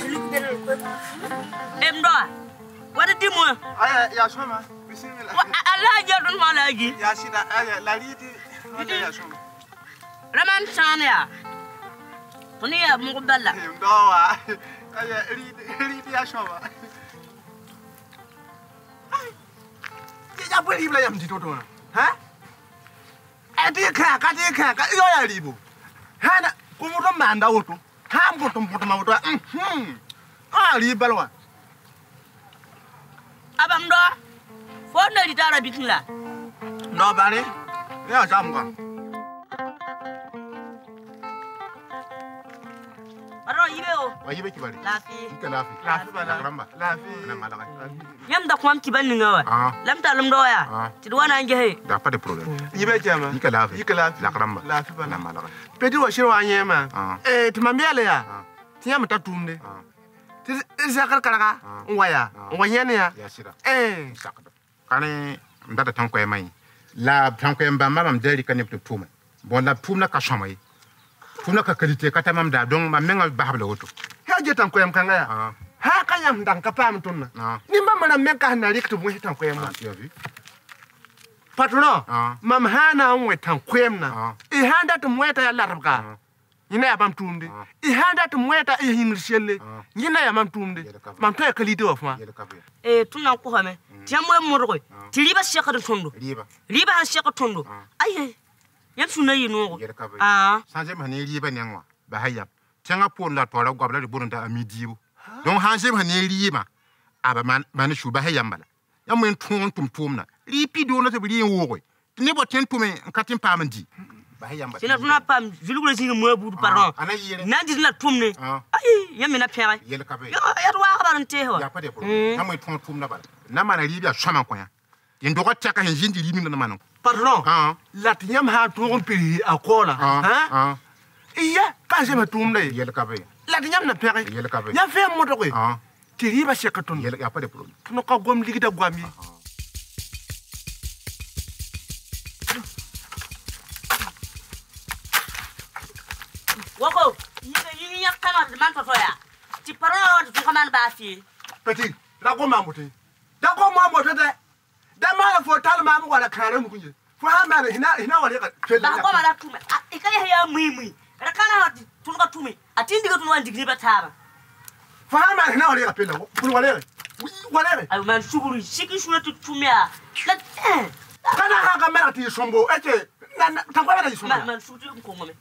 Emda. What did you want? Ya shoma. Bismillah. Allah jadun malagi. Ya shida laridi. Ya shoma. Raman Chania. Tonia Mugabella. Ndoa. Ridi ya shoma. Ya buri bla yam ditoto. Ha? Adika ka yo ya libo. Hana kumuto manda woto. Ha mboto ma woto. Ali balwa. Abamdo. Fonda ditara bitla. No bale. Ya jamga. Aro yibeo. Wa yibe kibali. Lafi. Ika lafi. Lafi bala. Ramba. Lafi. Ana malaka. Yam da kwam kibalni ngawa. Lam ta lam doya. Tidwana ngehe. Da pas de problème. Yibe jama. Ika lafi. Ika lafi. La ramba. Lafi bala. Ana malaka. Pedi wa shirwa nyema. Tumambiale ya. Tiyam ta tumde. Zakar karaga. Waya. Wanyane ya. Ya shira. Sakado. Kane ndata tanko e mai. La tanko e mbamba mam deli kanip to tuma. Bon la pumna ka shamai. Pumna ka kalite kata mam da don mam menga bahabla woto. Ha je tanko e mkanga ya. Ha kanyam dan ka pam tunna. Nimba mana menka na rikto mu tanko e ma. Patron. Mam hana onwe tanko e na. I handa to mweta ya larabka. Yina ya mam tumde. I handa to mweta e hinrishelle. Yina ya mam tumde. Mam to ya kalite ofma. Tuna ko hame. Tiamwe murgo. Tiliba shaka tondo. Liba han shaka tondo. Aye. Yam suna yino. Sanje mane liba nyangwa. Ba hayam. Tanga po la tora gwabla de burunda amidibo. Donc hanje mane liba. Aba man shuba hayam bala. Yam men tum na. Lipi do na te bili wo. Ne bo ten tume katin pamandi. Ba hayam bala. Sina tuna pam julugule singa mo budu pardon. Nandi na tumne. Aye, yam na pere. Yele kabe. Ya wa ka ban te ho. Ya pa de problème. Yam men tum na bala. Na mana libia shama kwa ya. Ndoka chaka hinjindi limi na mano. Pardon. La tiam ha ton piri akola. Iya, ka je ma tumle. Yele kabe. La tiam na pere. Yele kabe. Ya fe mo to ko. Tiri ba sheka ton. Yele ya pas de problème. No ka gom ligida gwami. Wako, yini yakama man to ya. Ti parole to kaman ba fi. Petit, la go mamuti. Da go mamuti de. Da ma fo tal ma mu wala kare mu kunje. Fo ha ma hina wala ka twele. Da go mala tume. Ikaya ya muimi. Ra kana tunga tumi. Atindi ga tunwa digni bataba. Fo ha ma hina wala ka pela. Fu wala. Wala. Ay man shuguru shiki shuna tumia. La kana ha ga mera ti sombo ete na takwala di sombo. Man shuti ko ngome.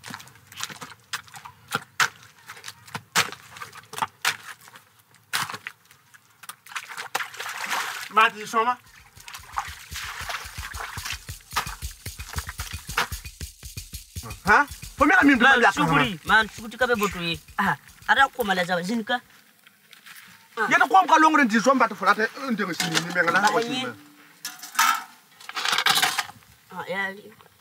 Mati soma. Ha? Fo mera mi mbla ya shuguri man shuti ka be botoyi. Ada ko mala jawa jinka. Ya to ko ka longren di somba to fulate ndenge sini ni menga na ko sini. Ya.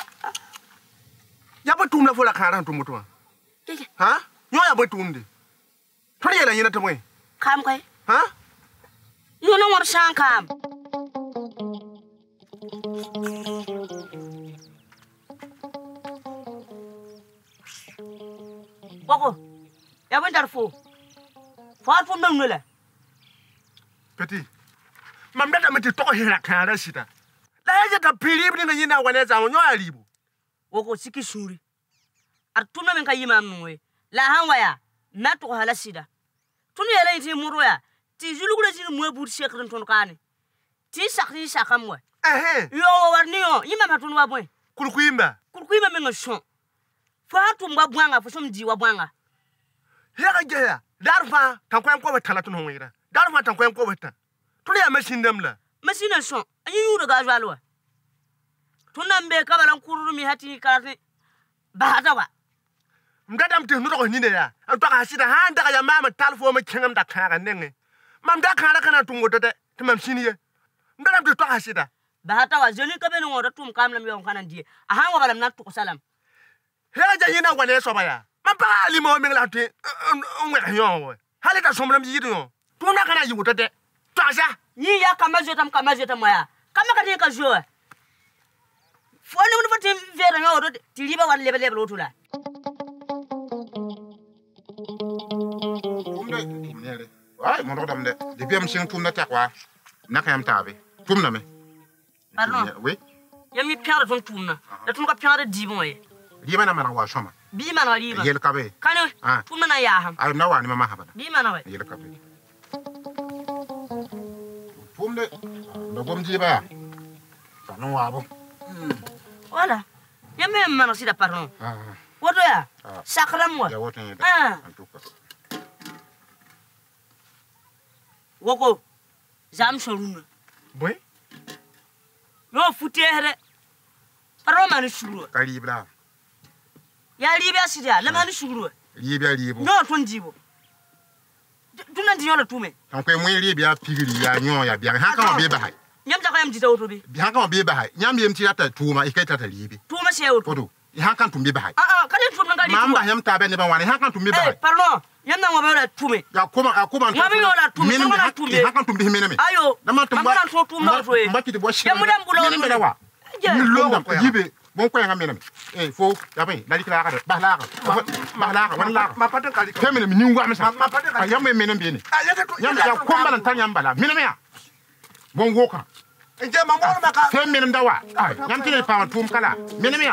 Ya bo tumla fo la kharan to mutwa. Ha? Nyo ya bo tumde. Thori yela yina to moy. Kam kai. Ha? You know what Shankam? Wako, ya went for. Far from them, Miller. Petit. Mamma meti to hira kara sita. La ya ta pili ni yina waneza onyo alibu. Wako siki shuri. Artuna menka yima mwe. La hanwaya na to hala sida. Tunu yela iti muro ya. Ti julugule jini mwe budi shekren ton kane. Ti sakri sakamwe. Yo warniyo yima matunu wabwe. Kulkuimba menga shon. Fa tumba bwanga fo som diwa bwanga. Hera geya. Darfa tankwem ko betala tunu ngira. Darfa tankwem ko beta. Tunu ya machine demla. Machine shon. Anyi yuro ga jwalwa. Tunambe kabalan kururu mi hati karate. Bahatawa. Mdada mte nuto ko nine ya. Antaka hasida handa ka ya mama talfo me kengam da kara nenge. Mam da kara kana tungo tete. Timam siniye. Mdada mte to hasida. Bahatawa jeli ka be ngora tum kamlam yo kana die. Ahanwa balam na to salam. Hera ja yina wane so baya. Mam ba limo me la te. Ngwe yo. Hali ta somlam yidu yo. Tuna kana yiwu tete. To asa. Yi ya kama jeta moya. Kama ka ka jo. Fone mun fatim vera yo do tiliba wan lebe otula. Ai, mon dame de. Depuis un chien tourne ta quoi. N'a qu'un tabe. Tourne me. Pardon. Oui. Yami piara ton tourna. La tourna piara dibon e. Liba na mara wa shoma. Bi mana liba. Yel kabe. Kane. Tourna na ya ham. Ai na wa ni mama habada. Bi mana we. Yel kabe. Tourne. No bom jiba. Pardon wa bo. Voilà. Yami mana sida pardon. Woto ya. Sakra mo. Ya woto ni. En tout cas. Woko. Zam soruna. Boy. Yo futere. Pardon mani shuru. Kalibla. Ya libya sida, la mani shuru. Libya libo. No ton jibo. Tuna ndiyo la tume. On ko mo libya pigiri ya nyon ya bia. Ha kan be ba hai. Nyam ta kayam jita woto bi. Ha kan be ba hai. Nyam yem ti ata tuma ikaita ta libi. Tuma se woto. Odo. Ha kan tumbe ba hai. Kale tuma ngali. Mamba yam ta be ne ba wani ha kan tumbe ba hai. Pardon. Yam na ngobela tume. Ya kuma akuma Ngami yola tume. Ngami tume. Ha kan tumbe himene me. Ayo. Na tumba. Ngami to tume woto e. Mbaki de bo shi. Ya mudam bulo. Mene wa. Ni lo ko yibe. Bon ko nga mene me. Fo ya ben la dikla ka ba la ka. Ba la ka wan la. Ma patan kali ko. Femene mi ni ngwa me sa. Ma patan kali. Ya me mene be ni. Ya Ya komba nan tan yamba la. Mene me ya. Bon wo ka. Je ma mo ma ka. Femene ndawa. Ai, nyam tine pa tum kala. Mene me ya.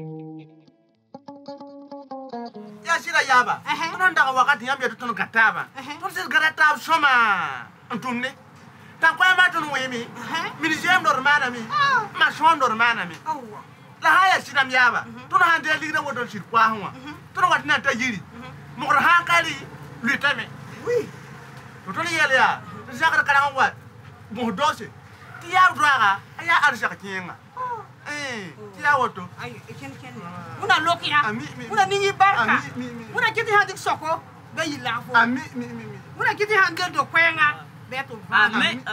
Ya sira yaba. Non daga wakati yambe tutun kataba. Tun sis garata soma. Antumne. Ta kwa ma tun wemi. Mi jem normana mi. Ma shon normana mi. La haya sira yaba. Tun hande ligre wodon sir kwa hwa. Tun wat na ta yiri. Mo ko hankali lutame. Oui. Tun yele ya. Zakar karang wat. Mo dose. Ti ya draga. Aya arsa kinga. Tiya woto. Ayo, ken. Muna lokia. Muna ningi barka. Muna kiti handi soko be yilafo. Muna kiti handi do kwenga beto va. Amen.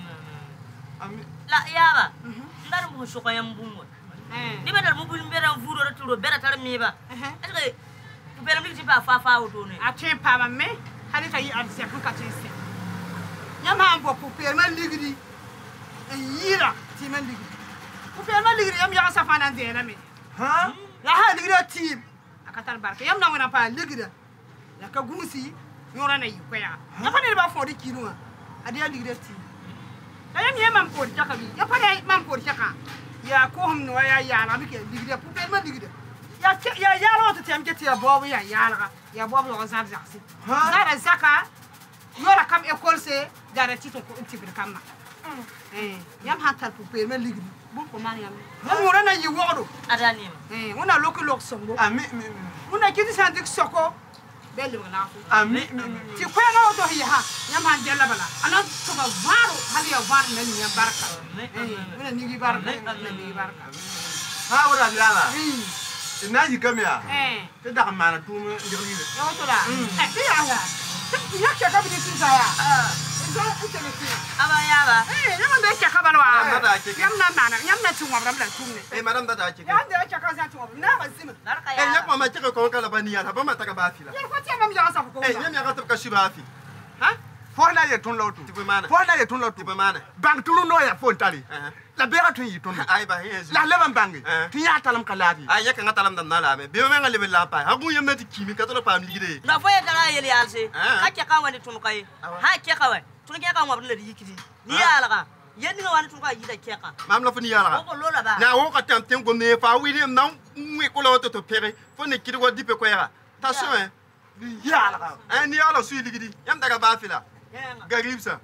La yaba. Ndar mo soko yam bungo. Ni badal mo bul mbera vuro ratulo bera tar miba. Est-ce que bera mi tipa fa woto ne. A chen pa me hadi tayi adse ku ka chen se. Nyama ambo ku pe man ligidi. Yira ti man ligidi. Ku pe man ligidi yam ya safana ndena me. Ha? La ha ligidi team. Akatar barka yam na wona pa ligidi. La ka gumusi yora na yi kwaya. Ya fa ne ba fo di kinua. Adi ya ligidi team. La yam yam am ko di jaka bi. Ya fa ne mam ko di jaka. Ya ko hum no ya na bi ke ligidi ku pe man ligidi. Ya lo to tem get ya bobu ya ya bobu lo zar zaksi. Zara zaka yora kam école se dara titon ko intibir kam na. Yam hatal pour payer men ligidi. Bon ko mariam. Mo rana yi wodo. Adani. Ona loko lok songo. Ona kiti sandik soko. Belle wala fu. Ti ko nga oto hi ha. Yam han jella bala. Ana to ba varo hali ya var na ni barka. Ona nigi barka. Nigi barka. Ha wala yala. Ina yi kamya. Te daga mana tumu ndirile. Yo to la. Ti ya. Ya ke ka bi ti sa ya. Aba yaba. Yam be ke ka balwa. Yam na mana. Yam na tu ngabram la tumne. Madam da ta Ya de ke ka za tu ngabram. Na ba sim. Larka ya. yak mama kike ko kala baniya ba ma taka ba fila. Ya ko ti mam ya sa ko. Nyam ya ka tabka shi ba fi. Ha? Fona ye tun lawtu. Tibe mana. Fona ye tun lawtu. Tibe mana. Bang tulu no ya fon tali. La bera tun yi tun. Ay ba yezu. La leban bangi. Ti ya talam kalati. Ay yak nga talam dan nala me. Be me nga lebe la pa. Ha gu yem na ti kimi ka to la pam ligide. Na foye tara yeli alse. Ha ke ka wani tun kai. Ha ke ka wani. Tun ke ka ngabri le yikidi. Ni ala ka. Yendi nga wani tun ka yida ke ka. Mam la funi yala. Ko lola ba. Na wo ka tam tem go ne fa wi na ngwe ko la to pere. Fo ne kidi go dipe ko ya. Ta so yala ka. Ni ala su ligidi. Yam daga ba fila. Garib sa.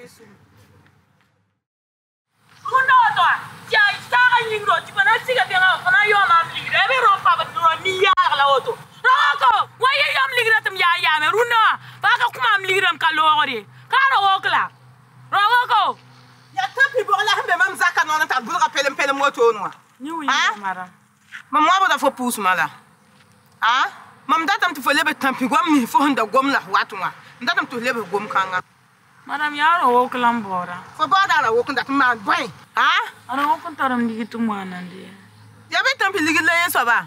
Kuno to ya saka nyingo tipana siga benga kana yo mam ligre be ro pa ba no ni ya la oto roko waye yam ligre tam ya me runa ba ka kuma am ligre am kalo ori kana wokla roko Ya tapi bo la hambe mam zaka no ta bulga pelem moto no. ni wi mara Mam wa boda fo pus mala. Mam datam tu fo lebe tampi gom mi fo handa gom la watuma. Datam tu lebe gom kanga. madam yaro wokla mbora Fo boda la wokun dat ma boy. ana wokun taram digi tu manande Ya be tampi ligi le so ba.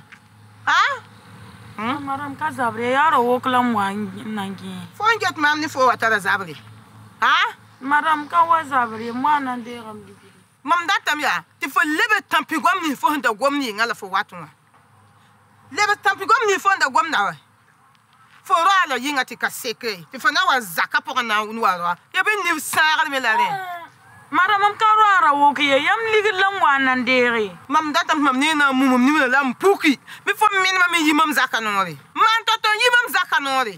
madam ka zabre yaro wokla mwa nangi Fo nget mam ni fo watara zabri. madam ka wa zabre manande ram digi Mam datam ya ti fo lebe tampi gom mi fo handa gom ni ngala fo watuma. Lebe tampi gom mi fo handa gom na wa. Fora la yinga ti ka seke. Ti fana wa zaka pour na unwara. Ya ben ni sagar me la ren. Mara mam karara wo ke yam ligid lam wanan dere. Mam data mam ni na mum ni la mpuki. Mi fo min mam yimam zaka nori. Man to to yimam zaka nori.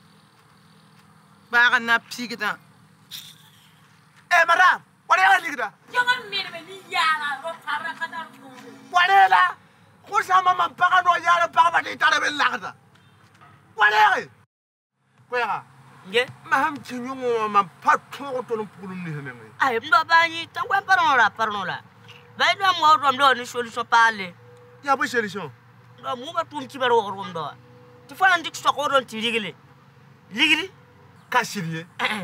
Ba na pigida. Madam, what are you doing? Jangan min me ni yala ro fara kadar ko. What are you? Who's a mamma Pagano Yara Papa Italian Lagda? What are you? Where? Nge? Maham Chinyo, my patron to Pulum. I am no bani, tangwa parola. Vai no mo rom do ni solution pale. Ya bo solution. No mo ba tum kibaro rom do. Ti fa ndik so ko don ti ligili. Ligili? Kashirie.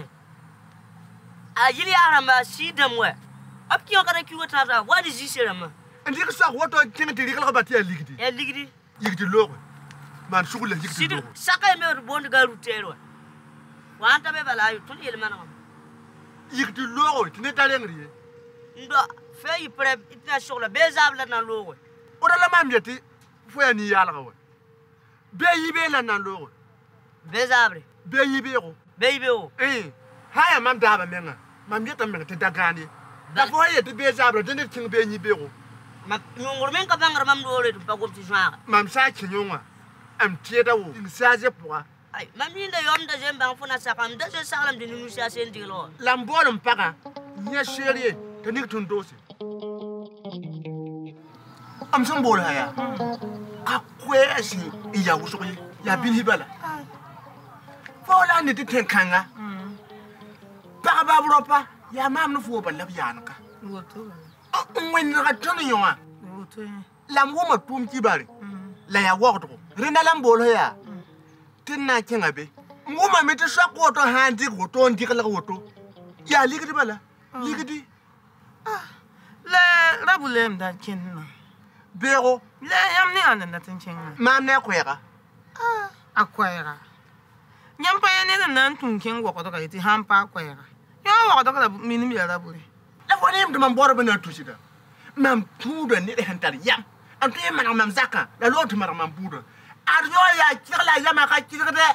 A yili aramba si demwe. Up ki on kare ki wota what is this rama? And you saw what I can't tell about your ligidi. E ligidi. Yigdi logo. Man sugul Si yigdi logo. saka me bon ga rutero. Wanta be bala yu tun yel manam. Yigdi logo, tu n'es pas l'engri. Ndo fe yi pre itna sur le bezable na logo. Ora la mamyeti, fo ya ni yala gawe. Be yibe la nan logo. Bezable. Be yibe ro. Baby o. Haya mam daba menga. Mamyeta menga te dagani. Da fo ya te bezable, de ne ting be yibe ro. Ma ngor men ka bangar mam do re ba ko ti jwa. Mam sa kinyonga. Am tieda wo. Sa je poa. Ay mam ni nda yom da jem bang fona sakam da je salam de nu sia sen diglo. Lambon mpaka. Nya sherie, te nik tun dosi. Am sambol haya. Ka kwesi iya wusoyi. Ya bin hibala. Fola ni te kanga. Ba ba bropa. Ya mam no fo balla biyanka. Woto. Ngwen ga tono yonga. Woto. Lam wo ma tum kibari. La ya wogdo. Rina lambol haya. Tinna kinga be. Ngoma mete shako to handi go to ndikala go to. Ya ligidi bala. Ligidi. Le rabulem da kinna. Bero. Le yam ni anda na tinchenga. Mam ne kwera. Akwera. Nyam pa ne na ntun ken wo ko to ka ti hampa akwera. Yo wo ko to ka minim ya rabule. La fo nem de man boro bana tusida. Mam pudo ni de hantar yam. Am to yam mam zaka. La lo to mam pudo. Aryo ya kirla yama ka kirde.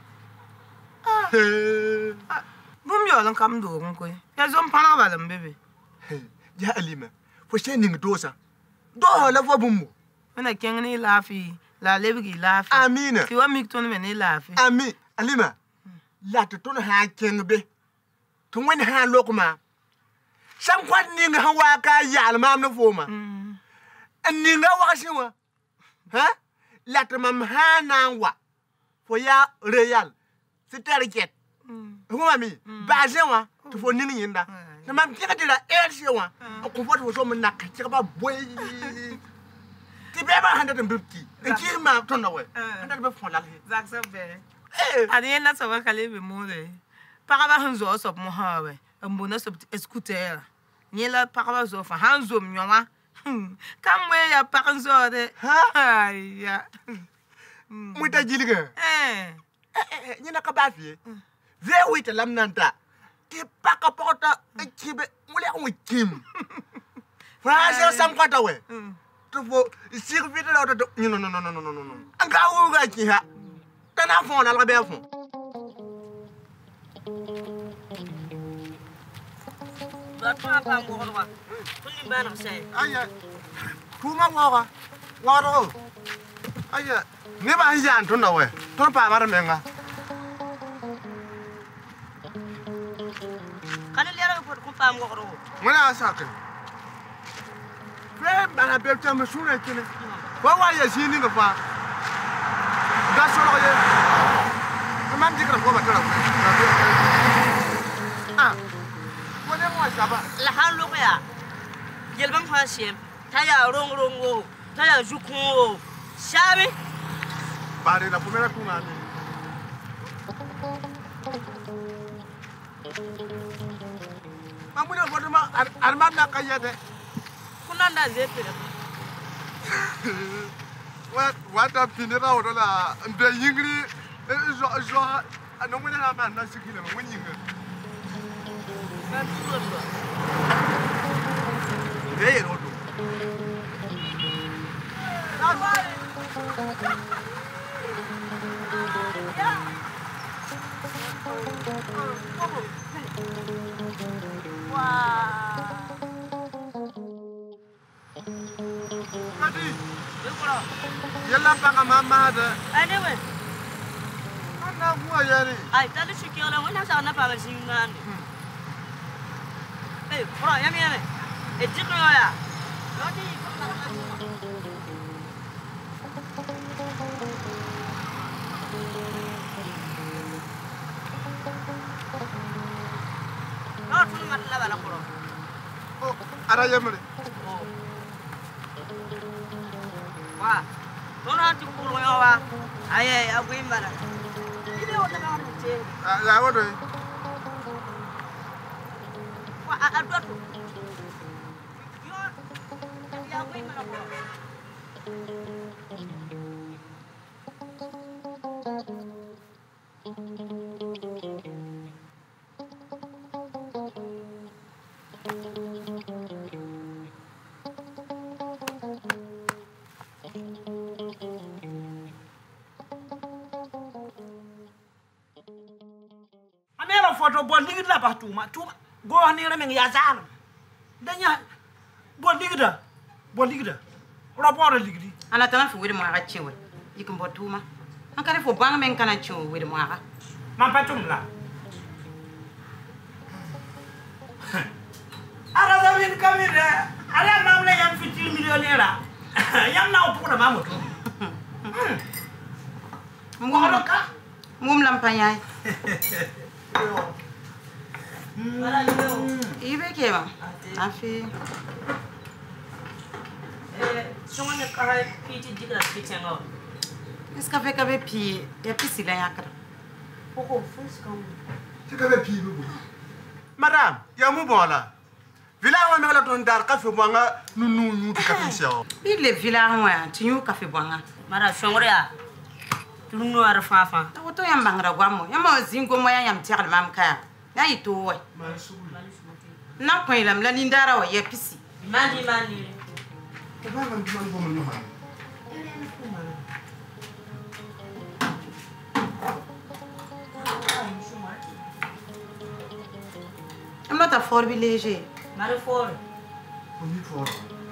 Bum yo lan kam do ko. Ya zom pana balam bebe. Ya alima. Fo shening dosa. Do la fo bumbu. Wana ken ni lafi, la lebigi lafi. Amina. Ki wa mikton me ni lafi. Ami, alima. La to ton ha kengbe. To wen ha lokuma. Sam kwat ninga ha wa ka yal mam no foma. Ninga wa shiwa. Ha? La to mam ha na wa. Fo ya real. Sitarket. Huma mi. Ba jewa to fo ninga yinda. Na mam kika dira elshewa. Ko fo to so mun nak kika ba boy. Ti beba 150. Ki ma to na we. 100 be fo la he. Zak sa be. Adi na so wa kale be mo de. Para ba hanzo so mo ha we. Mbona so scooter. Nyela para ba zo fa hanzo mnwa. Kamwe ya pakanzo de. Ya. Muta jiliga. Nyina ka ba fie. Ve wita lamnanta. Ki paka pota kibe mule ko kim. Frase sam kwata we. To fo sir vite la to no. Anga wo ga ki ha. Tana fon la be fon. Ba to pa ngor wa. Tuni bana sai. Aya. Tuma waga. Waro. Aya. Ne ba yan to na we. To pa mara menga. Kan lera ko pa ngor wa. Mwana asake. Pre bana be tam sura kine. Wa wa ya sini ga fa. Ga so lo ye. Man dikra ko ba tara. Wone mo saba. La han lo ya. Yelbam fa siem. Taya rong wo. Taya jukun wo. Shabi. Bare la primera tuna ni. Mamuna foto ma arman na kayade. Kunanda zepe. What a pinera or la the yingri zo no when na man na sikile when yingri. Hey rodo. Yalla baka mama da. Anyway. Ana kuwa yani. Ai, tali shikira wala sana pa singani. Eh, bro, yami yami. E jikno ya. Lodi. No, tu ngat la bala bro. Oh, ara yamre. Wa. Dona ti kuro yo wa. Aye, agui mara. Ile wona na nje. La wodo. Wa adoto. Yo. Ya agui mara bro. Foto bon digida ba tuma go ni remen ya zalo danya bon digida roboro ligidi ana tan fu wede mo aga chewe yikum botuma an kare fo bang men kana chewe wede mo aga man patum la ara da min kamire ala mamle yam fitil millionnaire yam na opu da mamoto ngum lampanyay ibe kema afi Someone ka piti digra pitengo. Eska fe ka be pi ya pisi la yakra. Poko fus kam. Tika be pi bu. Madame, ya mu bola. Vila wa me la ton dar ka fe bonga nu ka pensio. Bi le vila wa ti yu ka fe bonga. Mara shongria. Tunu ara fafa. Ta woto yam bangra gwamo. Yama zingo mo yam tiakal mam ka. Na ito wa. Na ko ilam la lindara wa ya pisi. Mani. Ba man bo mo no ha. I'm not a for village. Mara for. Ni for.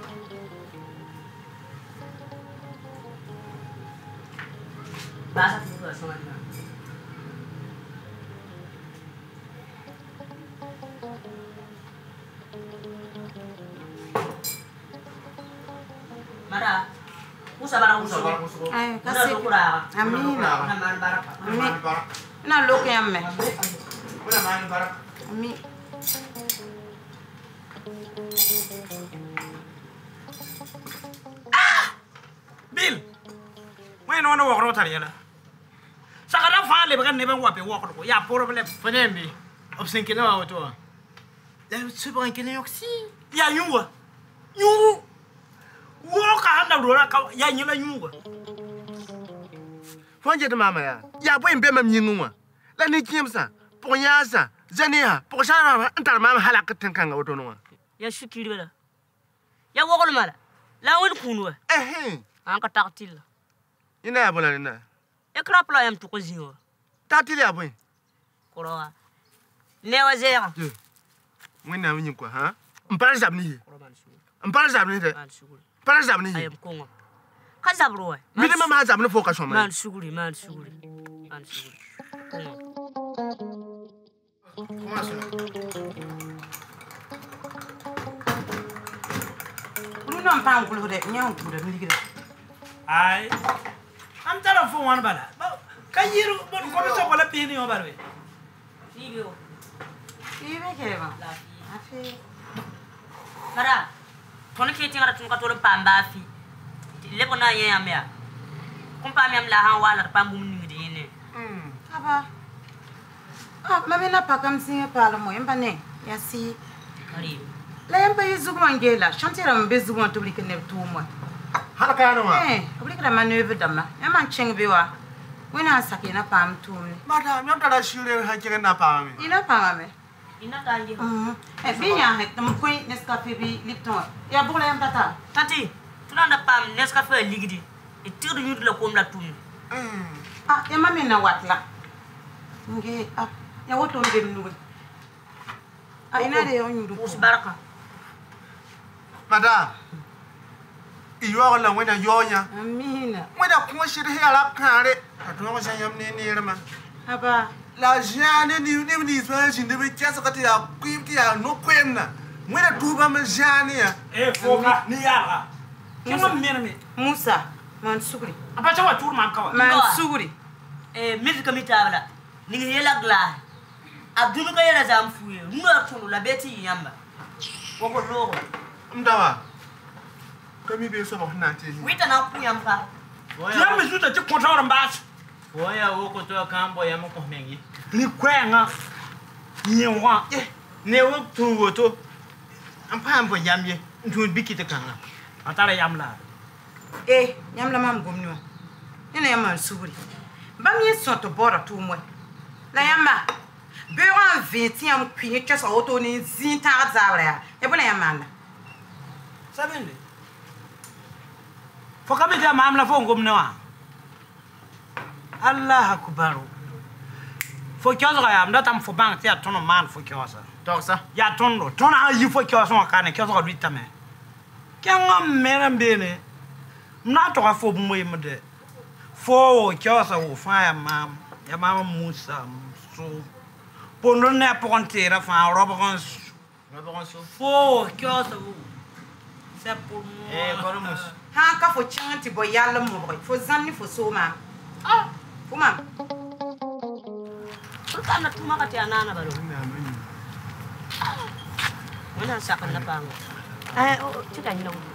Basa tu sama na. Mara. Usa bara. Ay, kasi. Amin. Amin. Na lo ke amme. Una man bara. Amin. Bill when no wo ro tariela sakara fa le ba ne ba wa pe wo ko ya problem fenembi obsenke na wa to ya se ba nke ne yoksi ya yuwa wo ka handa ro ka ya nyila yuwa Fonje de mama ya. Ya bo imbe mam nyinwa. La ni kimsa. Ponyasa. Zania. Poshana ntar mama halaka tenkanga woto no. Ya shukiri wala. Ya wogol mala. La won kunwa. An ka taktil. Ina ya bola nina. E krapla yam to ko zinwa. Taktil ya boy. Korowa. Lewa zera. Mwina winyi kwa ha? Mpara zabni. Mpara zabni de. Suguri. Mpara zabni. Ayam kongo. Ka zabro wa. Mide mama zabni fo ka shoma. Man suguri. Kongo. Uno mpa ngulu de nyang tu de ligida. ai am tala fo wan bala ka yiru bon ko so bala pini o barbe Video. Ibe ke ba. Afi. Mara. Toni ke tinga tun ka to pamba fi. Le bona ye amya. Kumpa mi am la han wala pambu ni de ne. Aba. Mami na pakam singe pala mo yamba ne. Yasi. Kari. La yamba yizuguma ngela. Chantira mbezuguma tubulike ne tumo. Halaka no ma. Tubulike na maneuver dama. Yamba chengbe wa. Wena sakina pam tumi. Madam, yam tara shire ha kire na pa mi. Ina pa me. Ina kanji. Binya het tam koy Nescafe bi Lipton. Ya bugla yam tata. Tanti, tunanda pam Nescafe ligidi. E tiru nyudu la kom la tumi. Ah, ya mami na watla. Nge ya woto mbem nuwe. Ah, ina de yon yudu. Usbaraka. Madam. Iyo la wena yonya. Amina. Wena kuma shirhe ala kare. Atuma shan yam ne ne rama. Aba. La jane ni so jin de be kasa kati ya kwimti ya no kwemna. Wena tuba ma jane ya. Foka ni yara. Kema mmerme. Musa, man sugri. Apa chawa tur man kawa. Man sugri. Mizika mitabla. Ningi yela gla. Abdulu ka yela zamfuye. Mwa tunu la beti yamba. Woko logo. Mdawa. Kami be so ba na te. Wita na ku yamba. Ya me zuta ti kontra mbas. Oya woko to kambo ya mko mengi. Ni kwenga. Nyewa. Ne wo tu woto. Ampa ambo yamye. Ntu bikite kanga. Atara yamla. Nyam la mam gomnyo. Ina ya man sugri. Ba mi soto bora tu mo. La yamba. Be wan 20 am kwini tsa auto ni zinta zabra ya. E bona yamala. Sabende. Foka be ja mamla fo ngomne wa. Allah akbar. Fo kyozo ya mda tam fo bank ti atono man fo kyozo. Torsa. Ya tondo. Tona ayi fo kyozo wa kana kyozo ko ditame. Kenga mera mbene. Mna to ka fo mo yimde. Fo kyozo wo fa ya mam. Ya mama Musa so. Pondo ne pontera fa robon. Robon so. Fo kyoso wo. C'est pour moi. Koromus. Ha ka fo chanti bo yalla mo boy. Fo zanni fo so ma. Fo mam. Sultan na tuma kati anana balo. Wana sakan na pango. Cika ni nong.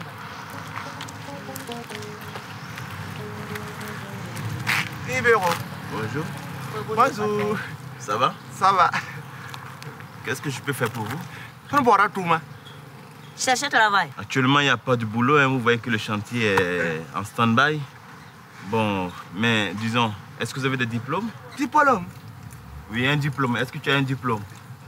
Ibero. Bonjour. Bonjour. Ça va? Ça va. Qu'est-ce que je peux faire pour vous? On boira tout ma. Cherchez travail. Actuellement, il n'y a pas de boulot. Hein. Vous voyez que le chantier est en stand-by. Bon, mais disons, est-ce que vous avez des diplômes? Diplôme? Oui, un diplôme. Est-ce que tu as un diplôme?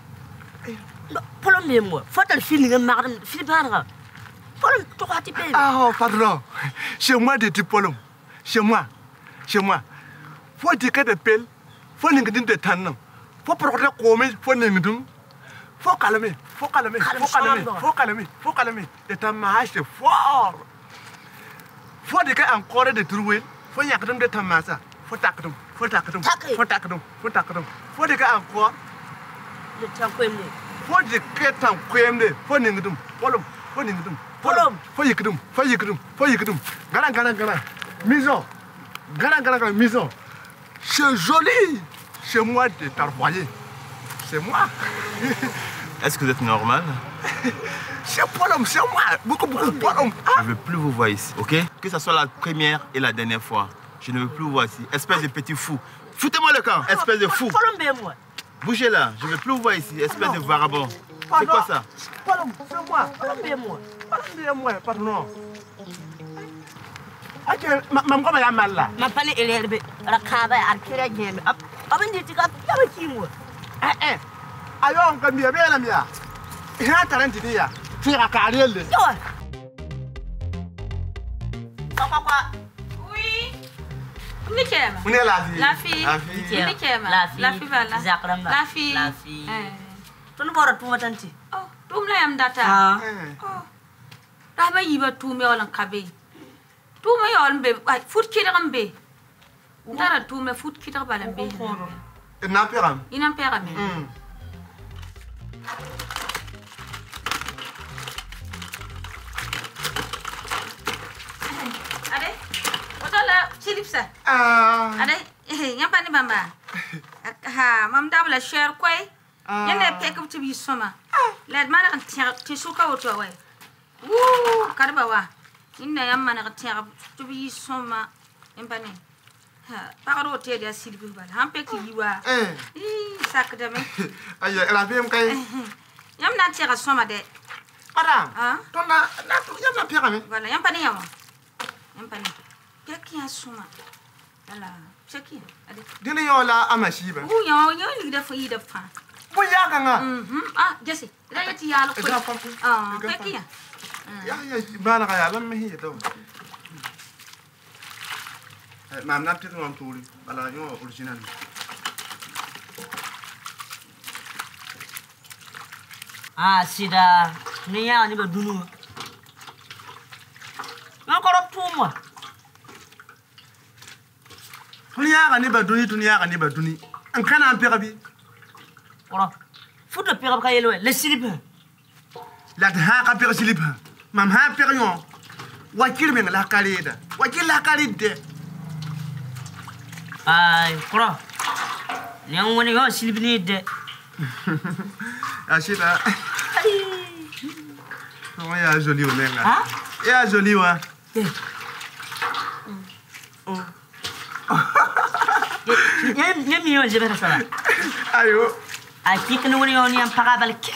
Polom bien moi. Faut le feeling marre, fil barra. Polom to hati pe. Ah, pardon. Chez moi des diplômes. Chez moi. Chez moi. Faut dire que des pelles. Faut n'ingénieur de tanam. Faut protéger comme faut n'ingénieur. Faut calmer. Faut calmer. Faut calmer. Faut calmer. Faut calmer. De ta marche c'est fort. Faut dire encore de trouver. Faut y accompagner de ta massa. Faut t'accompagner. Faut t'accompagner. Faut t'accompagner. Faut t'accompagner. Faut dire encore. Le temps quoi me. Faut dire que t'en quoi faut n'ingénieur. Polom. Faut n'ingénieur. Polom. Faut y accompagner. Faut y accompagner. Faut y accompagner. Gana. Maison. Gana, maison. C'est joli. C'est moi de t'envoyer. C'est moi. Est-ce que vous êtes normal? C'est Polom, c'est moi. Beaucoup, Polom. Je ne veux plus vous voir ici, ok? Que ce soit la première et la dernière fois. Je ne veux plus vous voir ici. Espèce de petit fou. Foutez-moi le camp, espèce de fou. Polom bien moi. Bougez là, je ne veux plus vous voir ici, espèce de vagabond. C'est quoi ça? Polom, c'est moi. Polom bien moi. Polom bien moi, pardon. Ok, maman, comment y'a mal là? Ma pale elelbe. Rakaba arkira gem. Abin di tika yawa kimo. Ayo, on peut bien la mia. Il y a un talent de dire. Tu as carré le. Yo. Papa. Oui. Ni kema. On est la vie. La fille. La fille. Ni kema. La fille bala. Zakramba. La fille. La fille. Tunu bora tuma tanti. Oh, tum la yam data. Oh. Raba yiba tum yo lan kabe. Tum yo lan be. Ay fut kiram be. Ndara tum fut kiram balam be. N'a pas. Ina pera me. Ade. Otala chilipsa. Ade. Nyapa ni bamba. Ha, mam dabla share kwai. Yanda pick up to be summer. Let man to suka to away. Woo, Karbawa. In the young man to be summer in Pane. Paro tell ya silver, I'm picking you are. Sacademic. La vie, Yam not here a summer day. Madame, don't not pyramid. Well, I am Panea. Yampani. Pecking a summer. Check here. Didn't you all a mashiba? Oh, you're leader for either fan. Ah, Jessie. Let you all. Ah, Becky. Yeah, Banana, let me hear though. Mam na peut-être on tourne. Voilà, yo original. Ah, sida. Ni ya ni ba dunu. Na ko rop tumo. Dunia ga ni ba duni, dunia ga ni ba duni. An kana an pega bi. Ora. Futa pega ka yelo le slip. La ha ka pega slip. Mam ha pega yo. Wakil men la kalida. Wakil la kalide. Ai, kora. Ni an woni yo slip ni de. Achida. Oh, il est joli, on est là. Hein? Il est joli, ouais. Oh. Yem yo je bera sala. Ayo. Aki kan woni on yam parabal ke.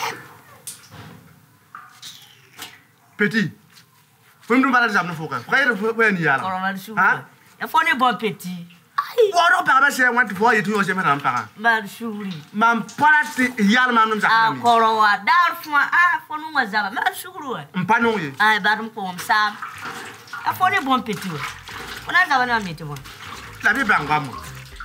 Petit. Faut me demander jamais faut quoi. Frère, faut ni yala. Corona sou. Hein? Ya fo ne bon petit. Woro ba se want to for you to je me para. Ba shuri. Mam parati yala mam Ah, zakami. korowa dar fo fo no wazaba. Ma shuru. Mpano ye. Ai ba dum ko sam. Ya fo ne bon petit. On a zaba na meti bon. La bi bangamo.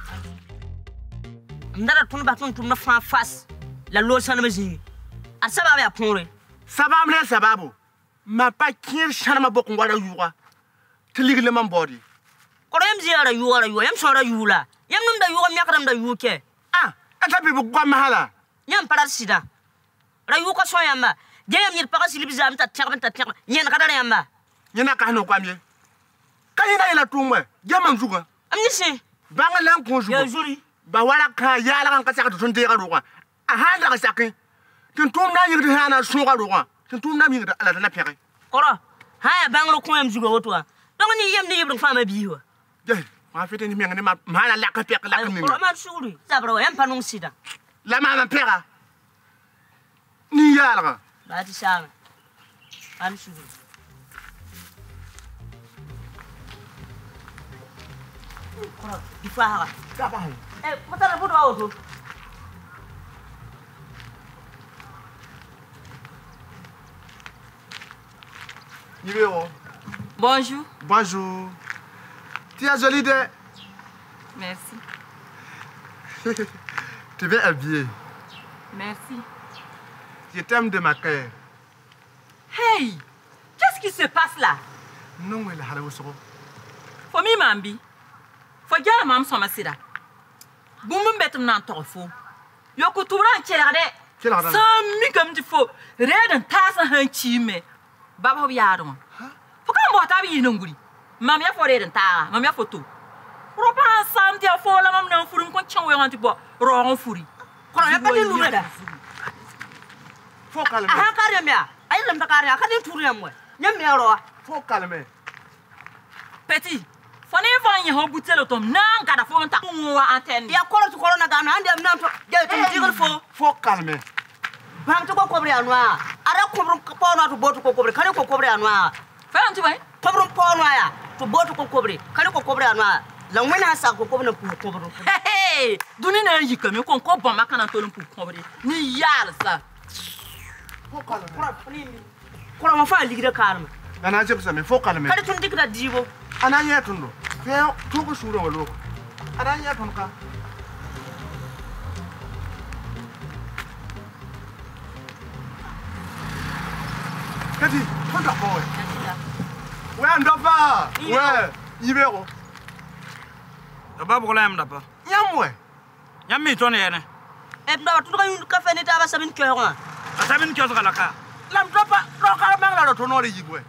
Ndara tun ba tun na fa fas. La lo sana mazi. Asaba ya ponre. Sababu ne sababu. Ma pa kir shana ma bokun wala yuwa. Tiligile man body. Korem ziara yuara yu. Yam sora yula. Yam num da yuwa myakram da yuke. Ah, ata bi bu kwa mahala. Yam parat sida. Ra yu ko so yamba. Je yam yir paga silib zam ta tchakban ta tchak. Nyen kadara yamba. Nyina ka no kwamye. Kayina ila tumwe. Jaman zuga. Amni se. Banga lan ko zuga. Ya juri. Ba wala ka yala kan ka saka tun de ga ruwa. Ahanda ka sakin. Tun tum na yirdi hana suga ruwa. Tun tum na mi yirdi ala na pere. Koro. Haya banglo ko yam zuga wotwa. Donc ni yam ni yibrin fama biwa. Je, ma fete ni mi ngani ma na la ka pek la ka mi. Koro ma suri. Sabro yam panong sida. La ma pera. Ni yala. Ba ti sana. An suri. Koro, di fa. Ka ba. Mata na budo auto. Numéro. Bonjour. Bonjour. Tu es jolie de... Merci. Tu es habillée. Merci. Je t'aime de ma cœur. Hey! Qu'est-ce qui se passe là? Non, elle a le soro. Faut mi mambi. Faut gala mam soma sida. Bumbum betum nan torfo. Yoko turan kelade. Kelade. Sammi comme tu faut. Reden tasa han chime. Baba ho yaadon. Faut kan bo tabi yinonguri. Mam ya fo reden ta. Mam ya foto. Ropa sam dia fo la mam nan furum kon chan we wanti bo. Ro furi. Koro ya kadi lumeda. Faut calmer. Aha kare mea. Ay lam ta kare akadi turu yamwe. Nyam me ro. Faut calmer. Petit. Fone vanyi ho butelo tom nan kada fo nta nwa antenne. Ya koro tu koro na gana ande am nan to. Je tu digol fo. Faut calmer. Bam to ko kobre anwa. Ara kobrum ko na to botu ko kobre. Kare ko kobre anwa. Fa antu bay. Kobrum ko anwa ya. To botu ko kobre. Kare ko kobre anwa. La wena sa ko kobre ko kobre. Hey! Duni na yi kame kon ko bon makana to lumpu kobre. Ni yal sa. Faut calmer. Koro ma fa ligide karma. Ana je bisa me faut calmer. Kare tun dikra dibo. Ana ya tundo. Feo tu ko suro walo. Ana ya tunka. Kati, konta boy. Ouais, ndapa. Ouais, ibero. Ba bu la yam dapa. Nyamwe. Yam mi to ne yene. E ndo tu ka yun ka fe ni ta ba sabin ke ho. Atabin kyo zaka laka. Lam dopa, ro kala bangla ro tonori yigwe.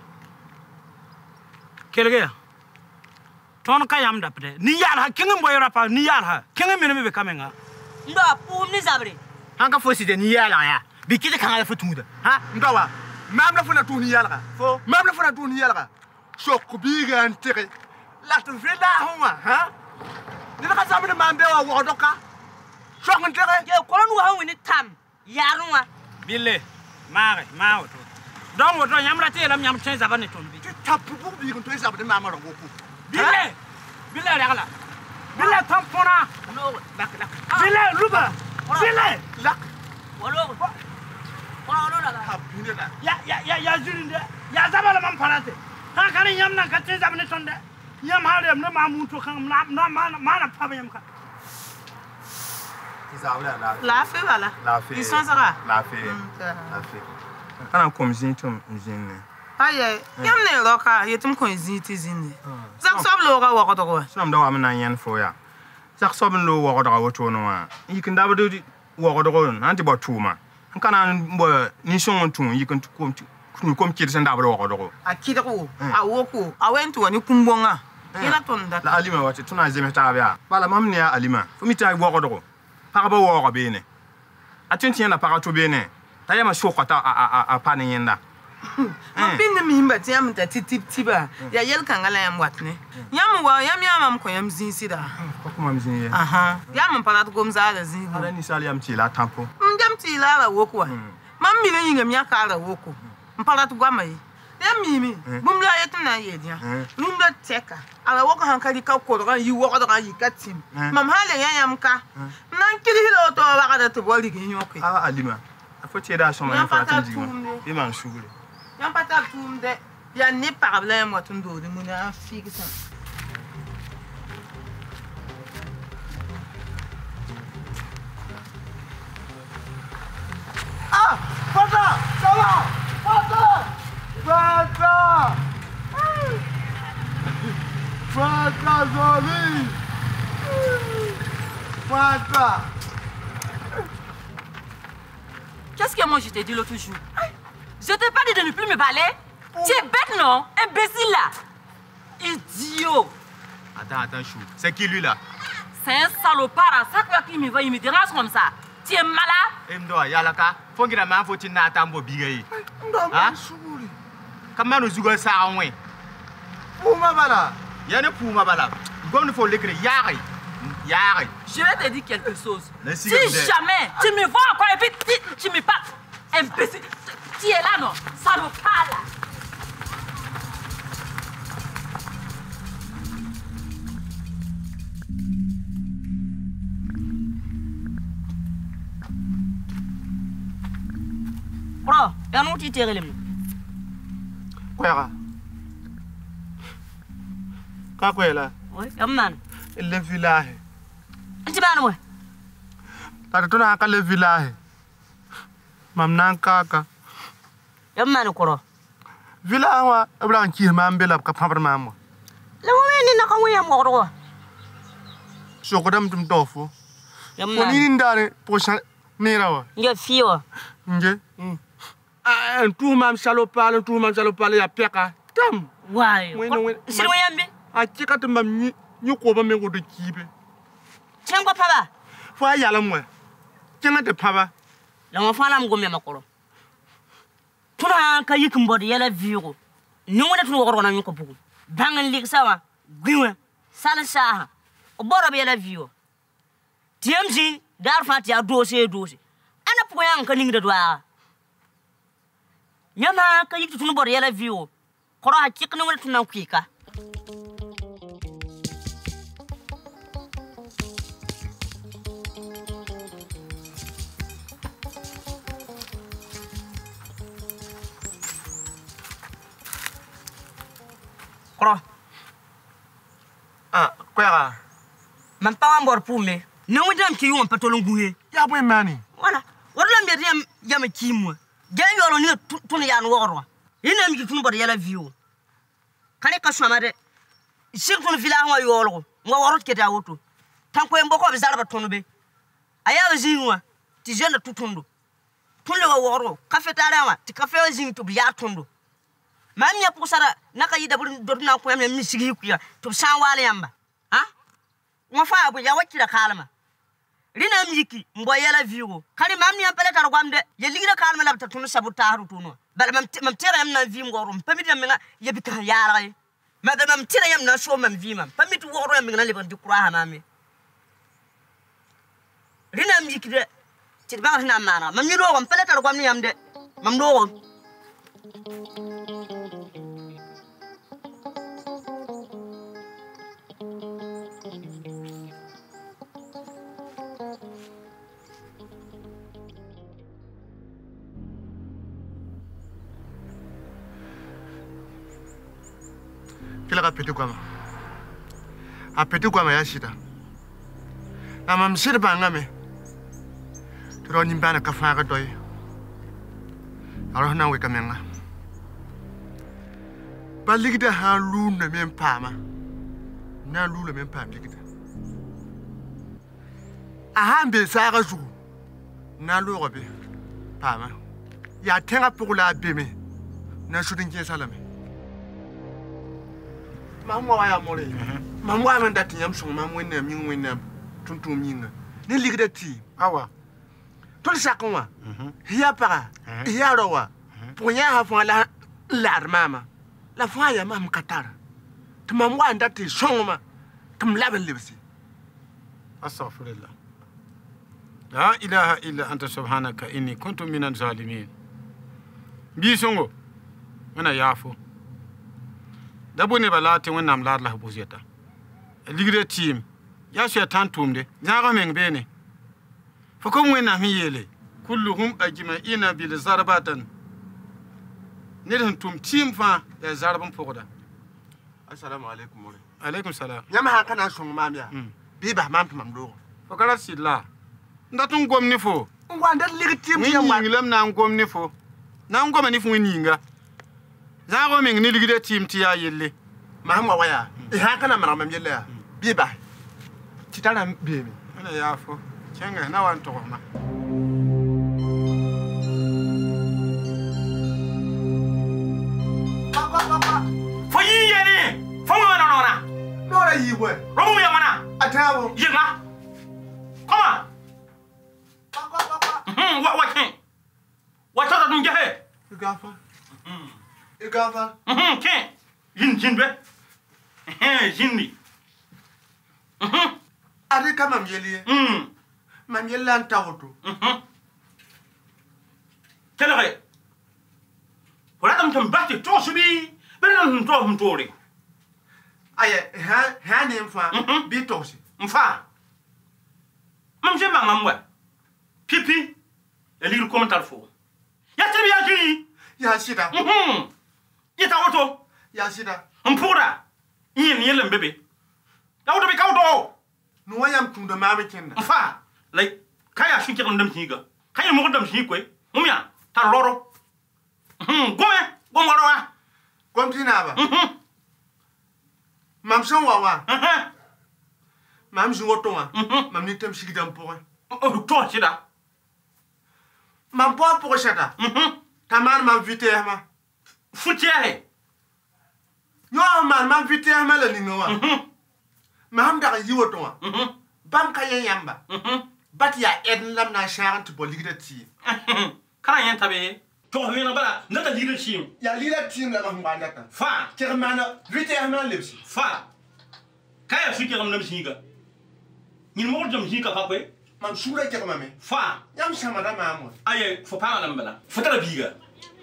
Kelge. Ton ka yam dapde. Ni yar ha kingin boy rapa ni yar ha. Kingin mi be kamenga. Ndo pum ni zabri. Hanga fosi de ni yala ya. Bikite kan ala futumuda. Ha? Ndawa. Mam la fona tuni yala. Fo. Mam la fona tuni yala. Sok biga antere. La tu vela homa, ha? Ni ka sabine mambe wa wodoka. Sok antere. Je koro nu ha wini tam. Yarwa. Bille. Mare, ma oto. Don woto yam la te lam yam chen zabane ton bi. Tu tapu bu bi ko to sabine mama ro goku. Bille. Bille regala. Bille tampona. No, Lak lak. Bille ruba. Bille. Lak. walo. Koro no la. Ha bine la. Ya jurinde. Ya zabala mam parate. Ha kare yam na ka chen zabane ton de. Yam hade na mamu to kan na mana papa yam ka. La fe wala. La fe. Ils sont ça. La fe. La fe. Kana kom zin tum zin ne. Aye, yam ne loka yetum ko zin ti zin ne. Zak sob lo ga wa ko. Sam da wa na yan fo ya. Zak sob lo wa ko da wo to no wa. Yikin da bodo wa ko do anti bo tuma. Kana bo ni shon tun yikin kom kiri sen da bo wa ko do. A kida ko, a wo ko, a wentu wani kumbonga. Ina ton da. La alima wati tuna zeme ta bia. Bala mamni ya alima. Fumi ta wa ko do. Para ba wa ko be ne. Atinti yana para to be ne. Ta yama shokota a panin yenda. Bin de mi mbati yam ta tiba. Ya yel kangala yam watne. Yam wa yam ko yam zin sida. Ko kuma mzin ye. Aha. Yam para to gomza ga zin. Ala ni sali yam ti la tampo. Ndam ti la la woko. Mam mi ne yingam ya kala woko. Mpara to gwama yi. Yam mi. Bum la yetu na ye dia. Num da teka. Ala woko hankali ka ko ro yi woko ro yi katim. Mam hale yam ka. Nan kiri lo to wa ga to boli gi nyoke. Ala alima. Afoti da so man fata njima. E man shugule. Yam pata tumde. Ya ne problème wa tundo de muna fixa. Ah, papa, ça va? Papa! Papa! Papa, Zoli! Papa! Qu'est-ce que moi je t'ai dit l'autre jour? Je t'ai pas dit de ne plus me parler? Tu es bête, non? Imbécile là! Idiot! Attends, chou. C'est qui lui là? C'est un salopard, ça quoi qui me va, il me dérange comme ça. Tu es malade? Mdo yalaka. Fongira ma foti na tambo bigai. Ah? Suguri. Kamano zuga sa onwe. Puma bala. Yana puma bala. Gon fo lekre yari. Yari. Je vais te dire quelque chose. Si jamais tu me vois encore et puis tu me parles. Imbécile. Tu es là, non? Salopard là. Bro, ya no ti tere lem. Kwera. Ka kwela. Oi, yam man. Le village. Anti bana mo. Ta tuna ka le village. Mam nan kaka. Yam man ko. Village wa abran ki ma mbela ka pamar mamo. Le mo ni na ka wo yam ko. So ko dam tum tofo. Yam Ko man. ni ndare pocha nirawa. Nge fiwa. Nge. Tout mam salopal ya peka. Tam. Why? Sino yambe? A chika to mam ni ko ba me go de kibe. Chengo paba. Fa yala mo. Chenga de paba. La mo fala mgo me makoro. Tuna ka yikum bod yala viro. Ni wona tunu woro na nyuko bugu. Bangan lig sawa. Gwiwe. Sala saha. O boro be yala viro. TMZ dar fat ya dossier. Ana poyan ka ning de doa. Nyama ka yik tunu bod yala viro. Koro ha chikni wona tunu kwika. Koro. Ah, kwera. Man pa wan bor pume. Ne wudam ki yon patolon guhe. Ya boy mani. Wala. Wala mbe yam kimwe. Gen yolo ni tunu yan woro. Ina mi tunu bod yala view. Kane ka swamade. Sir tunu vila ho yolo. Ngo woro kete awoto. Tanko en boko be zarba tunu be. Aya zinwa. Ti jenda tutundu. Tunu wa woro. Kafetara wa. Ti kafe wa zin to biya tundu. Mami ya pusara naka yida buri dodna ko yam mi sigi ku ya to san wala yamba ha mo fa abu ya wakira kalma rina miki mbo yala viwo kali mami ya pele tar gwamde ya ligira kalma labta tunu sabu taru tunu bal mam tira yam na vi ngorum pamiti yam nga yebi ka yara ma da mam tira yam na so mam vi mam pamiti woro yam nga leban di kura ha mami rina miki de ti ba na mana mam ni do wam pele tar gwamni yam de mam do Kila ka pete kwa ma. a peti kwa ma ya shida na mam shida ba ngame to ni bana ka fa ga doy aro na we kamenga ba ligida ha lu na men pama na lu le men pam ligida a hambe sa ga zu na lu gobe pama ya tenga pukula beme na shudin ke salame mamwa wa ya mole mamwa man dati yam so mamwe na mi ngwe tuntum yinga ni ligida ti awa tol sakonwa hiya para hiya rowa punya ha fon la larmama la fa ya mam katara tumamwa ndati songma tum laben libsi astaghfirullah la ilaha illa anta subhanaka inni kuntu minaz zalimin bi songo ana yafo dabone balate wonnam laad la buzeta ligre team ya shaitan tumde zaga men bene fakum wonnam yele kulluhum ajma'ina bil zarbatan nidhum tum team fa ya zarban fogoda assalamu alaikum mole alaikum salam nyama ha kana song mamya bi ba mam tumam do fakara silla ndatun gomni fo wanda ligre team ya wa ngilam na gomni fo na ngoma ni fu ninga zago men ni ligre team ti ya yelle mahama waya e ha kana mara mam yelle ya bi ba titara bi mi ana yafo kenga na wan to ma fo yi yene fo mo na nora nora yi we romu ya mana atawo yinga koma wa ken wa ta dun je he igafa ken yin be jinni ari kama myelie mam yella ntawoto kelere wala dam tam batte to subi benan to mtori aye ha ne mfa bi tosi mfa mam je ma ngamwa pipi eliru commentar fo ya tabi ya ji ya shida yeta auto ya shida mpura yin yelen bebe auto be kauto no wayam tunda mama kenda mfa like kaya shinke ndam higa kaya mo ndam hi kwe mumya tar loro gome wa komtina ba mam son wawa mam jungo to wa mam ni tam shigidam po o to chida mam po shata tamar mam vite ma futiere yo mam vite ma la ni wa mam da yiwo to wa bam ka yamba bat ya ed lam na shant bo ligida ti kana yan tabe to me na bala nata ligida ti ya ligida ti la ma nganda ka fa kermana vite ma lebsi fa kaya su kiram nam singa ni mo jam singa pa kwe mam sura kerma me fa yam samada mamo aye fo pa na mbala fo tala biga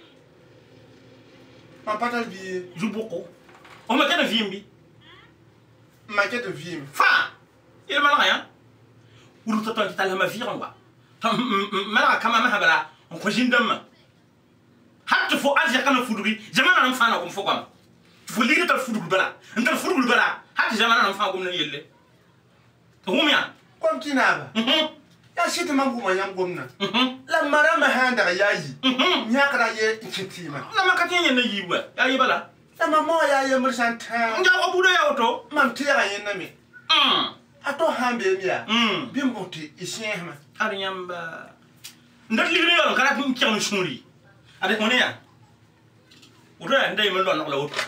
mam patal bi juboko o ma kana vimbi maquette de vie fa il mala ya uru to to tala ma fi ngwa mala kama ma habala on ko jindam hatta fo aje kana fudubi jamana nam fa na ko fo kwam fo ligi tal fudubi bala ndal fudubi bala hatta jamana nam fa ko na yelle to humya kontina ba ya shite mangu ma yam gomna la mara ma handa yayi nyakara ye chitima la makati na yiwa ya yibala la mo ya ye mursanta nga ko budo ya auto mam tira yen na mi ato hambe miya bim oti isiema ari nyamba ndat ligri yo kala tum kiam shuri ade oneya ura ndai mo lon la auto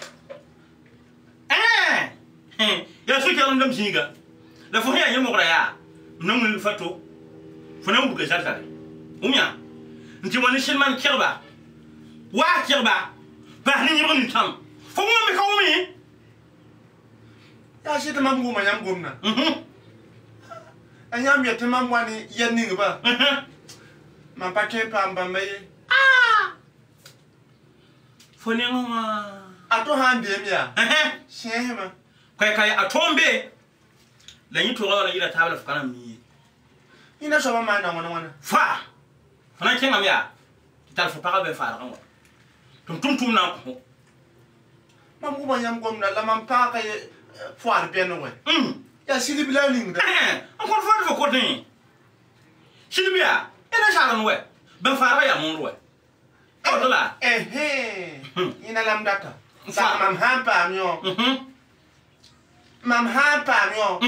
ya su kiam ndam singa la fo ya yemo ya namul fato fo nam buga jalta umya nti woni shilman kirba wa kirba ba ni ni tam fo mo me kawmi ya shite mangu ma yam gomna anyam yete mamwani yening ba ma pake pamba meye fo ne ngoma ato hambe miya shema kai atombe la yi to la yi la tabla fukana mi ina so ba ma na wana fa fana kenga miya tal fo para be fa ra tum na ko mamu ma yam gomna la mam pa kay foar bien ouais ya sili bila ning da encore fois de côté Silvia ina sharan we ben fara ya mun we odola ina lam data sa mam hampa myo mam hampa myo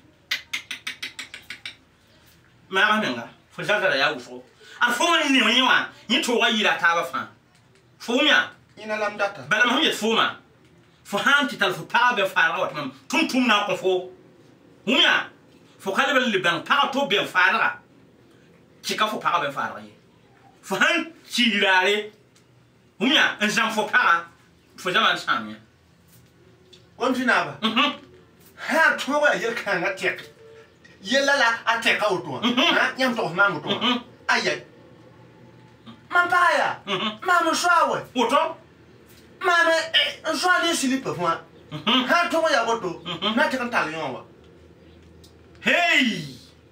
ma menga fo jaka ya uso ar fo man ni wa ni to wa yira ta ba fa fo mia ina lam data bala ma yet fo ma fo han ti tal fo ta be fara wat mam tum na ko fo mia fo kale bel liban ta to be fara chika fo para be fara ye fo han ti rare mia en jam fo para fo jama samia kontina ba ha to wa yel kan ga tek yelala ate ka uto ha nyam to ma muto aye mampaya mama shawe uto mama shwale silipe fwa ha to ya boto na te kan talion wa hey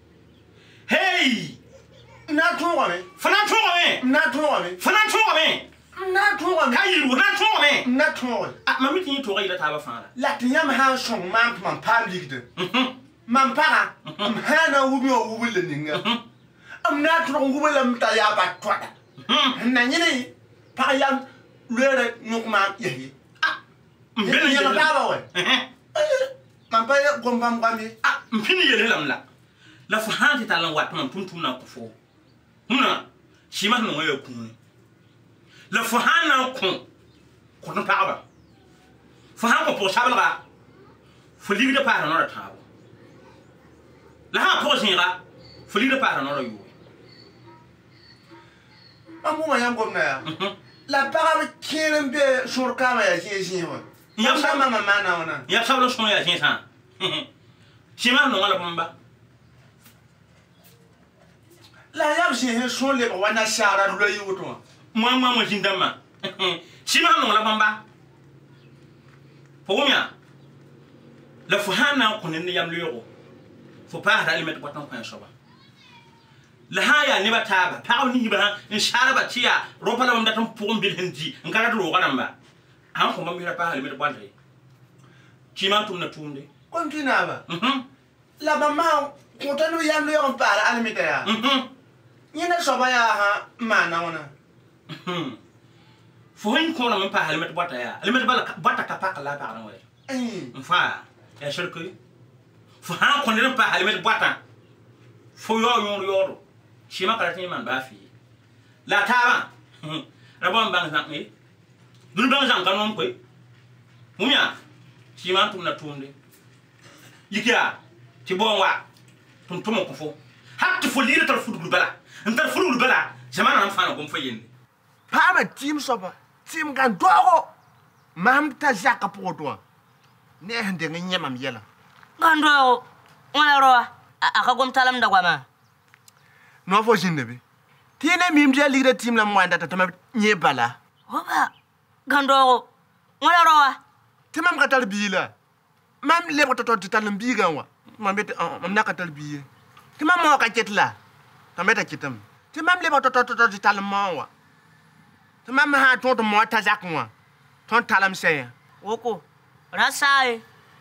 na to wa me fana to wa me na to wa me fana to wa me na to wa me kayiru na to wa me na to wa mami tin to ga ida ta ba fara la tinyam ha shong mam pam ligde mampara hana wubi o wubi le ninga amna tro wubi le mta ya ba twada na nyini pa ya lere nyukma yehi mbele ya baba we mampa ya gombam gwami mpini yele lamla la fa hanti talan wat man tuntum na ko fo huna shima no ya kun la fa hana kun ko no paaba fa han ko po sabala fo ligde pa no ta la ha po singa foli de para no yu amu ma yam gomna ya la para kelen be sur kama ya ji wa ya sama mama na wana ya sablo son ya ji san shima no wala bomba la yam ji he son le wana shara lo yu to mo jindama shima no wala bomba pomia la fuhana kunen yam lero fo pa hada limet ko tan kan soba la haya ni bataba pa ni ba in shara ba tiya ropa la wanda tan pom bil hindi ngara do ko namba an ko mamira pa limet ba ndai kima tum na tumde kontina ba la ba ma ko tanu yam le on para alimita ya ni na soba ya ha mana wana fo hin ko na man pa limet bota ya limet ba ta ka pa la pa na wale mfa ya shirku fo han ko ne pa halimet boatan fo yo shima kala tin man ba fi la taba rabon bang san ni dun bang san kanon ko mumya shima tum na tumde yikia ti bonwa tum ko fo hatta fo lira tar fudu bala ntar fudu bala jamana nan fana gom fo yende pa ma tim soba tim gan dogo mam ta jaka poto ne hande nyama yela gando wala roa aka gom talam da gwama no fo jinne bi tine mim dia ligre tim la mwanda tama nye bala oba gando wala roa timam katal bila mam le ko to talam bi ganwa mam bet mam nakatal biye timam mo ka ketla tameta kitam timam le ko to talam mawa timam ha to mo ta jakwa ton talam seya woko rasai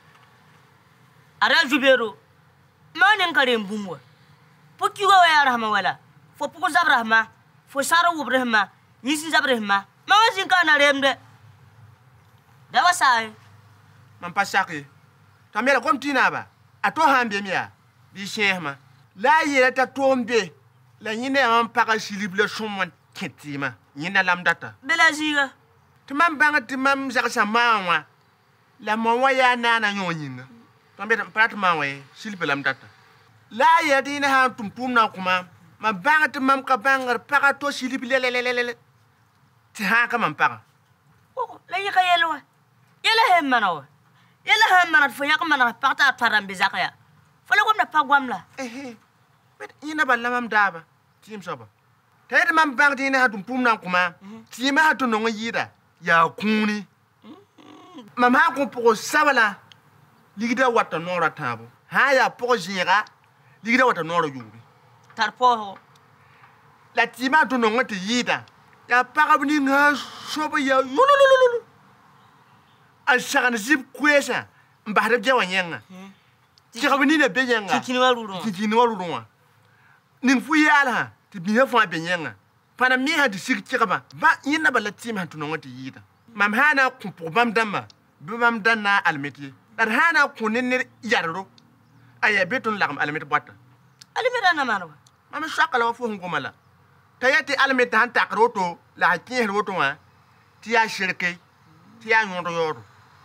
ara jubero manen kare mbumwa pokiwa ya rahma wala fo puko zabrahma fo sara wubrahma nisi zabrahma mawazin kana remde dawa sai man pasaki tamela kom tinaba ato hambe miya bi shehma la yela ta tombe la nyine am para silible somon ketima nyina lamdata belaziga timam banga timam zakasa mawa la mawa ya nana nyonyinga tambeta prat mawe silible lamdata la ya dina ha tum na kuma ma banga timam ka bangar para to silible lelelele ti ha ka man para oh la yika yelwa yela hemmana yela hemmana fo yakmana parta taram bizakaya fo la gomna pagwamla bet ina balla mam daba tim soba tayde mam bang dina ha tum na kuma tim ha to no yida ya kuni mam ha ko po sabala ligida wata nora tabo ha ya po jira ligida wata nora yubi tarpo la tima to no ngati yida ya parabni nga soba ya lulululu al shagan zip kwesa mbahre bia wanyenga ti ga bini ne be yenga Kini waruru. kini waruru wa ning fu yala ti bi he fu be yenga pana mi ha di sik ti ga ba yina bala ti ma tu no ngati yida mam hana ku pu bam dama be bam danna almeti dar hana ku ne yarro aya betun lagam almeti bata Alimera na maro. mam shakala fu ngomala tayati almeti han takroto la hakin roto wa ti ya shirke ti ya nyondo yoro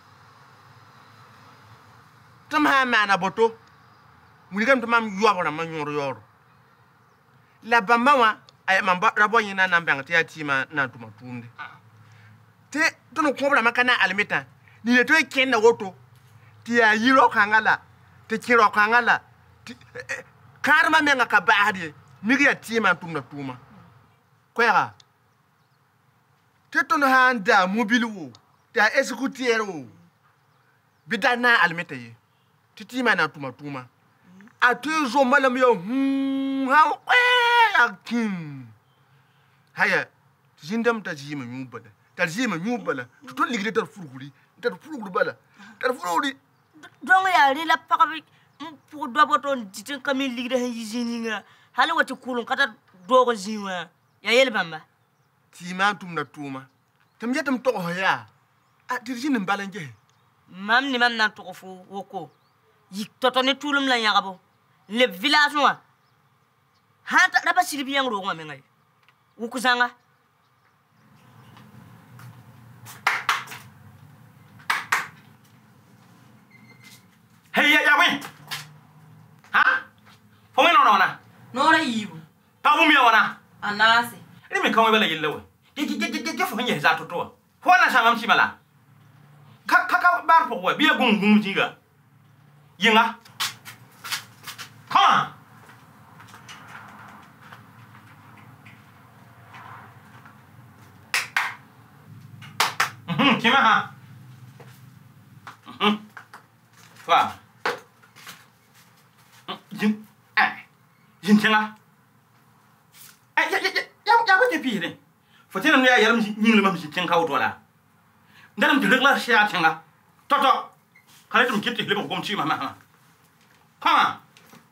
tam ha mana boto muligam tam yobora ma nyoro yoro la bamba wa ay mamba rabo yina na mbang ti atima na tuma tunde te tono kobra makana almeta ni le to ken na woto ti ya yiro kangala te kiro kangala karma menga ka baadi migi atima tumna tuma kwera te tono handa mobilu ta escutiero bidana almeta ye titi mana tuma atuzo malam yo ha akin haya jindam ta jima nyubala ta jima nyubala to ligre tar furuguri bala tar furuguri Dong ya ri la pakabi pour doboton jitin kami ligre hen yijininga hala wati kulun kata dogo jiwa ya yel bamba tima tumna tuma tam yatam to hoya a dirjin balanje mam ni mam nan to fu woko yik totone tulum la yagabo le village wa hata daba sirbi yang ro ngame ngai ukuzanga Hey ya wen. Ha? Fo wen ona. Nora yibu. Pa bu mi ona. Anase. Ni me kawo bela yille we. Ge fo nye za toto. Fo na sa mam si bala. Ka bar po we biya gung jinga. Yinga. Come on. Kima ha. Fa. Jin chenga. Ya ba te pi ne. Fo tena ya yaram nyingle mam jin chenga wotola. Ndaram de regla sha chenga. Toto. Kale tum kitti lebo gom chi mama. Come on.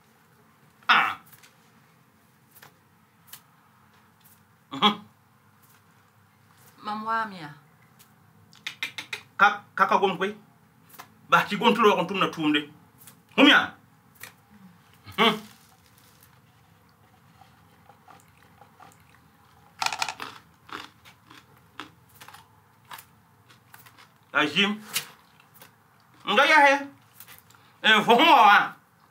Mamwamia. Kaka gom kwe. Ba ci gom tulo kon tumna tumde. Humya. Ajim. Ngaya he. Fo wa.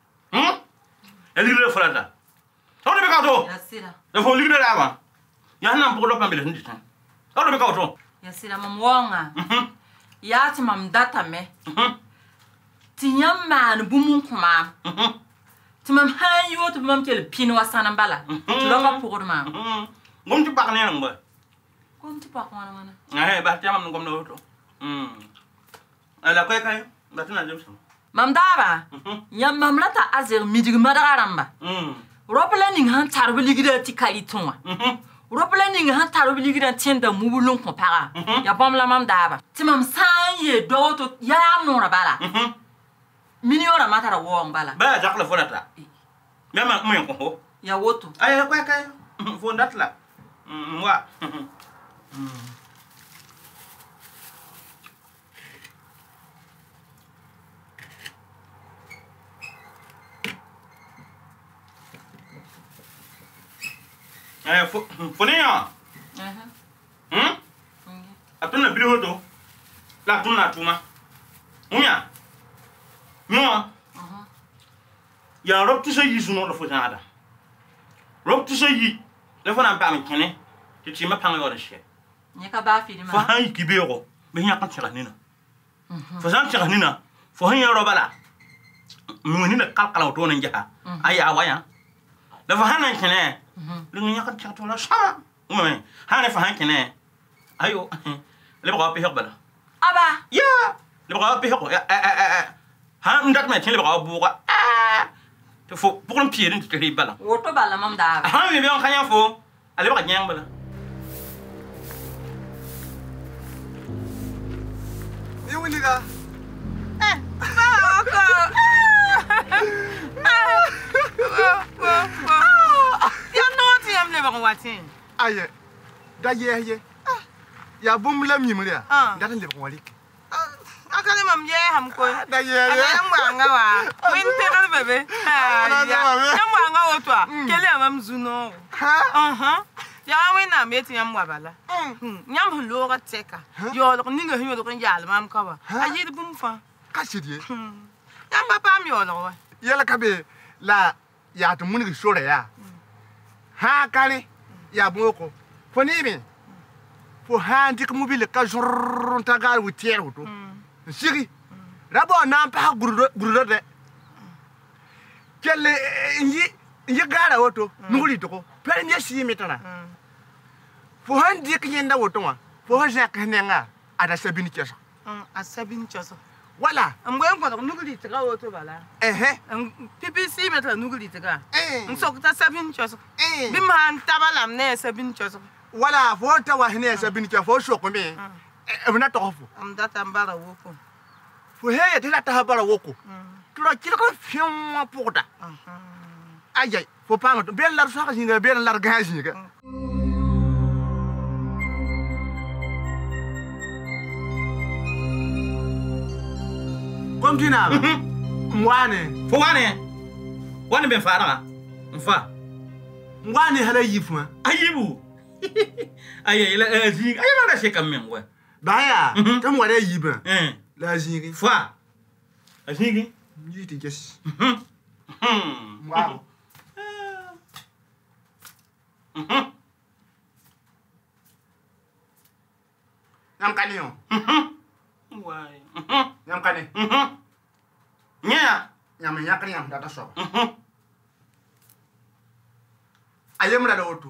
Elire frada. Tawde be kato. Yasira. Fo ligre la wa. Ya nan po lo pambele ndi tan. Tawde be kato. Yasira mamwonga. Yati mam data me. Tinyam man bumun kuma. Timam han yo to mam kel pin wasana bala. Longa pour ma. Ngom ti pak ne ngba. Kom ti pak wana wana. Eh ba ti am ngom no to. Ala kai ba tuna jëm sama. Mam daba. Yam mam lata azer midig madaramba. Ropla ning han tarbu ligida ti kalitonwa. Ropla ning han tarbu ligida tienda mubulun ko para. Ya bam la mam daba. Timam san ye do to ya no ra bala. Miniora matara wong bala. Ba jakla fonata. Mema mo ko. Ya woto. Ay kai. Fondatla. Wa. Fonia. Atuna bilo to. La tuna tuma. Munya. Munya. Ya rob tu so yi suno lo fo jada. Rob tu so yi. Le fo na pa mi kene. Ti ma panga yo she. Nyaka ba fi ma. Fo han ki bego. Be nya kan tsira nina. Fo san tsira nina. Fo han ya robala. Mi ni na kalkala to nan jaha. Aya waya. Le fo han nan kene. Le nya kan tsira to la sama. Umme. Han fo han kene. Ayo. Le ba pe bala. Aba. Ya. Le ba pe ho. Han ndat me tin le ba bu ga. Te fo pour un pied de te bala. Woto bala mam daba. Han mi be on kanya fo. Ale ba nyang bala. Iwiliga. Ba Ya no ti am le ba watin. Aye. Da ye. Ya bum la mi mria. Da tan le ko wali. Akale mam ye ham ko. Da ye. Ala mwanga wa. Win pere bebe. Ya mwanga wo to. Kele am zuno. Ya win na meti yam wabala. Nyam lo ga teka. Yo lo ninga hiyo lo kan yal mam ka ba. Ayi de bum fa. Ka sidie. Yam ba pam yo lo wa. Yala kabe la ya to muni sore ya. Ha kale ya boko. Foni mi. Fo handi ko mobile ka jor ta gar wu tiero to. Sigi. Rabo na pa guru de. Kele nyi gara woto nunguli to ko. Pere nya si metana. Fo handi ko yenda woto wa. Fo ha ka nenga ada sabini kesa. Asabin choso. Wala. Ngwe ko nuguli tega woto bala. PPC metla nuguli tega. Nsok ta sabin choso. Bim han tabalam ne sabin choso. Wala fo ta wa hene sabin choso fo shoko me. Ebna to fo. Am data mbara woko. Fo he te la ta bala woko. Kilo kilo ko fion poda. Aye, fo pa ngato be lar so ka jinga be lar ga jinga. Kom tina. Mwane. Fo wane. Wane ben fara. Mfa. Mwane hala yifuma. Ayibu. Aye ila zingi. Aye mara sheka mengwe. Baya. Tam wale yiba. La zingi. Fa. Azingi. Yiti kes. Wow. Nam kanio. Wai. Nyam kane. Nya. Nyam yakani nyam data so. Ayem la wotu.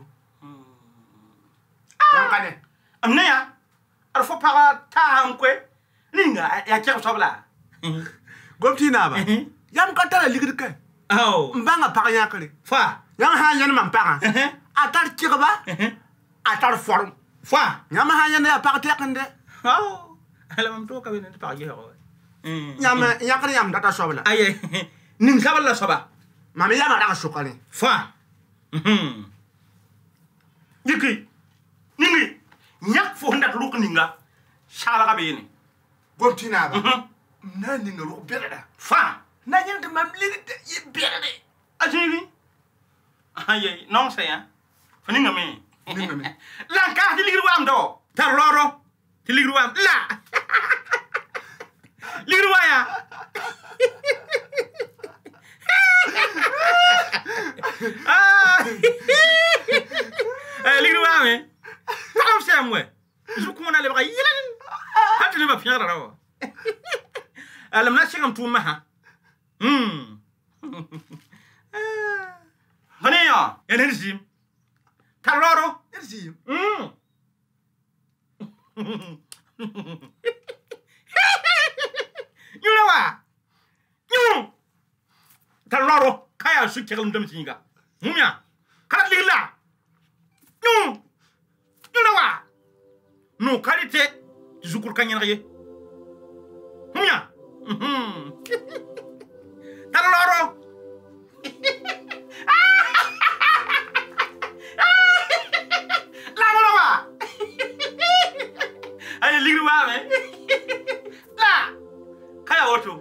Nyam kane. Amne ya. Arfo para ta hankwe. Ninga ya kya sobla. Gomti na ba. Yam katara ligir kai. Oh. Mbanga pa yakari. Fa. Yang ha yan mam pa. Atar kirba. Atar form. Fa. Nyam ha yan ya pa tekende. Oh. Ala mam to ka ben ta ye ho. Nyam yakari nyam data sobla. Aye. Nim sabala soba. Mami yama daga sukali. Fa. Yiki. Ningi. Nyak fo ndat luk ninga. Shala ka beni. Gomti na ba. Na ninga lu berada. Fa. Na yin de mam ligide yi berade. Ajini. Aye, non say hein. Ninga me. Ninga me. La ka ti ligru am do. Ta loro. Ti ligru am la. Ligru ya. Ligru am. Tam semwe. Ju ko na le ba yilen. Hatu ne ba fiara rawo. Alam na chingam tu ma ha. Haniya, enerjim. Kaloro, enerjim. You know what? You. Kaloro, kaya su kegal ndam singa. Mumya. Kala ligla. You. You know what? No kalite zukur kanya ye. Mumya. Kaloro. La molowa. Ay ligru wa me. La. Kaya woto.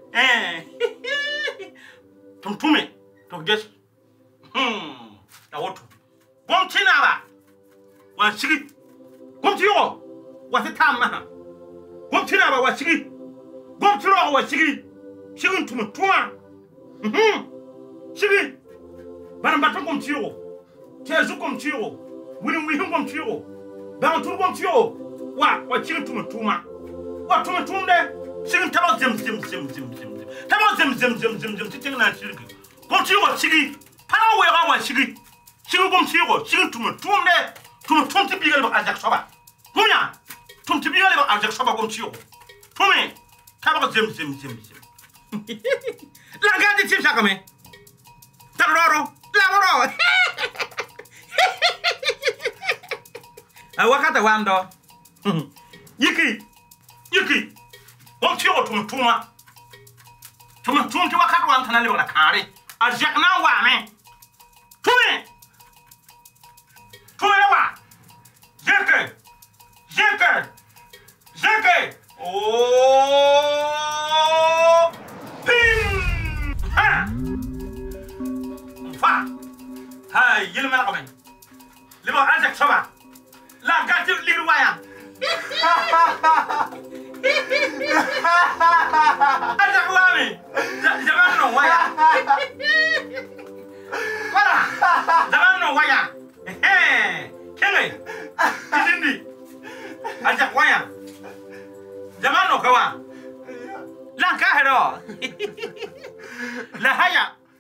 Tumtume to guess. Ta woto. Bom tina ba. Wa sigi. Kom tiyo. Wa se tamma. Bom tina ba wa sigi. Bom tiro wa sigi. Sigin tuma tuma. Sigi. Baran baton kom tiyo. Tezu kom tiyo. Wini wihin kom tiyo. Baran tur kom tiyo. Wa sigin tuma tuma. Wa tuma tumde. Sigin taba zim. Taba zim. Titing na sigi. Kom tiyo sigi. Pana we wa sigi. Sigi kom tiyo. Sigin tuma tumde. Tuma tumti bigal ba ajak soba. Kumya. Tumti bigal ba ajak soba kom tiyo. Tumi. Taba zim. La gadi tim sakame. Taroro. La. Wakata wando. Yiki. Om tiyo tuma. Tuma wakata wan tanale wala kare. Arjak na wa me. Tume wa. Jeke. Oh. Pin. Ha. Fa. Hai, yele mala kamen. Lebo Arjak soba. La gati lirwaya. Arjak wami. Jangan no waya. Para. Jangan no waya. Kenge. Izindi. Arjak waya. Jangan no kawa. Langkah hero. La haya.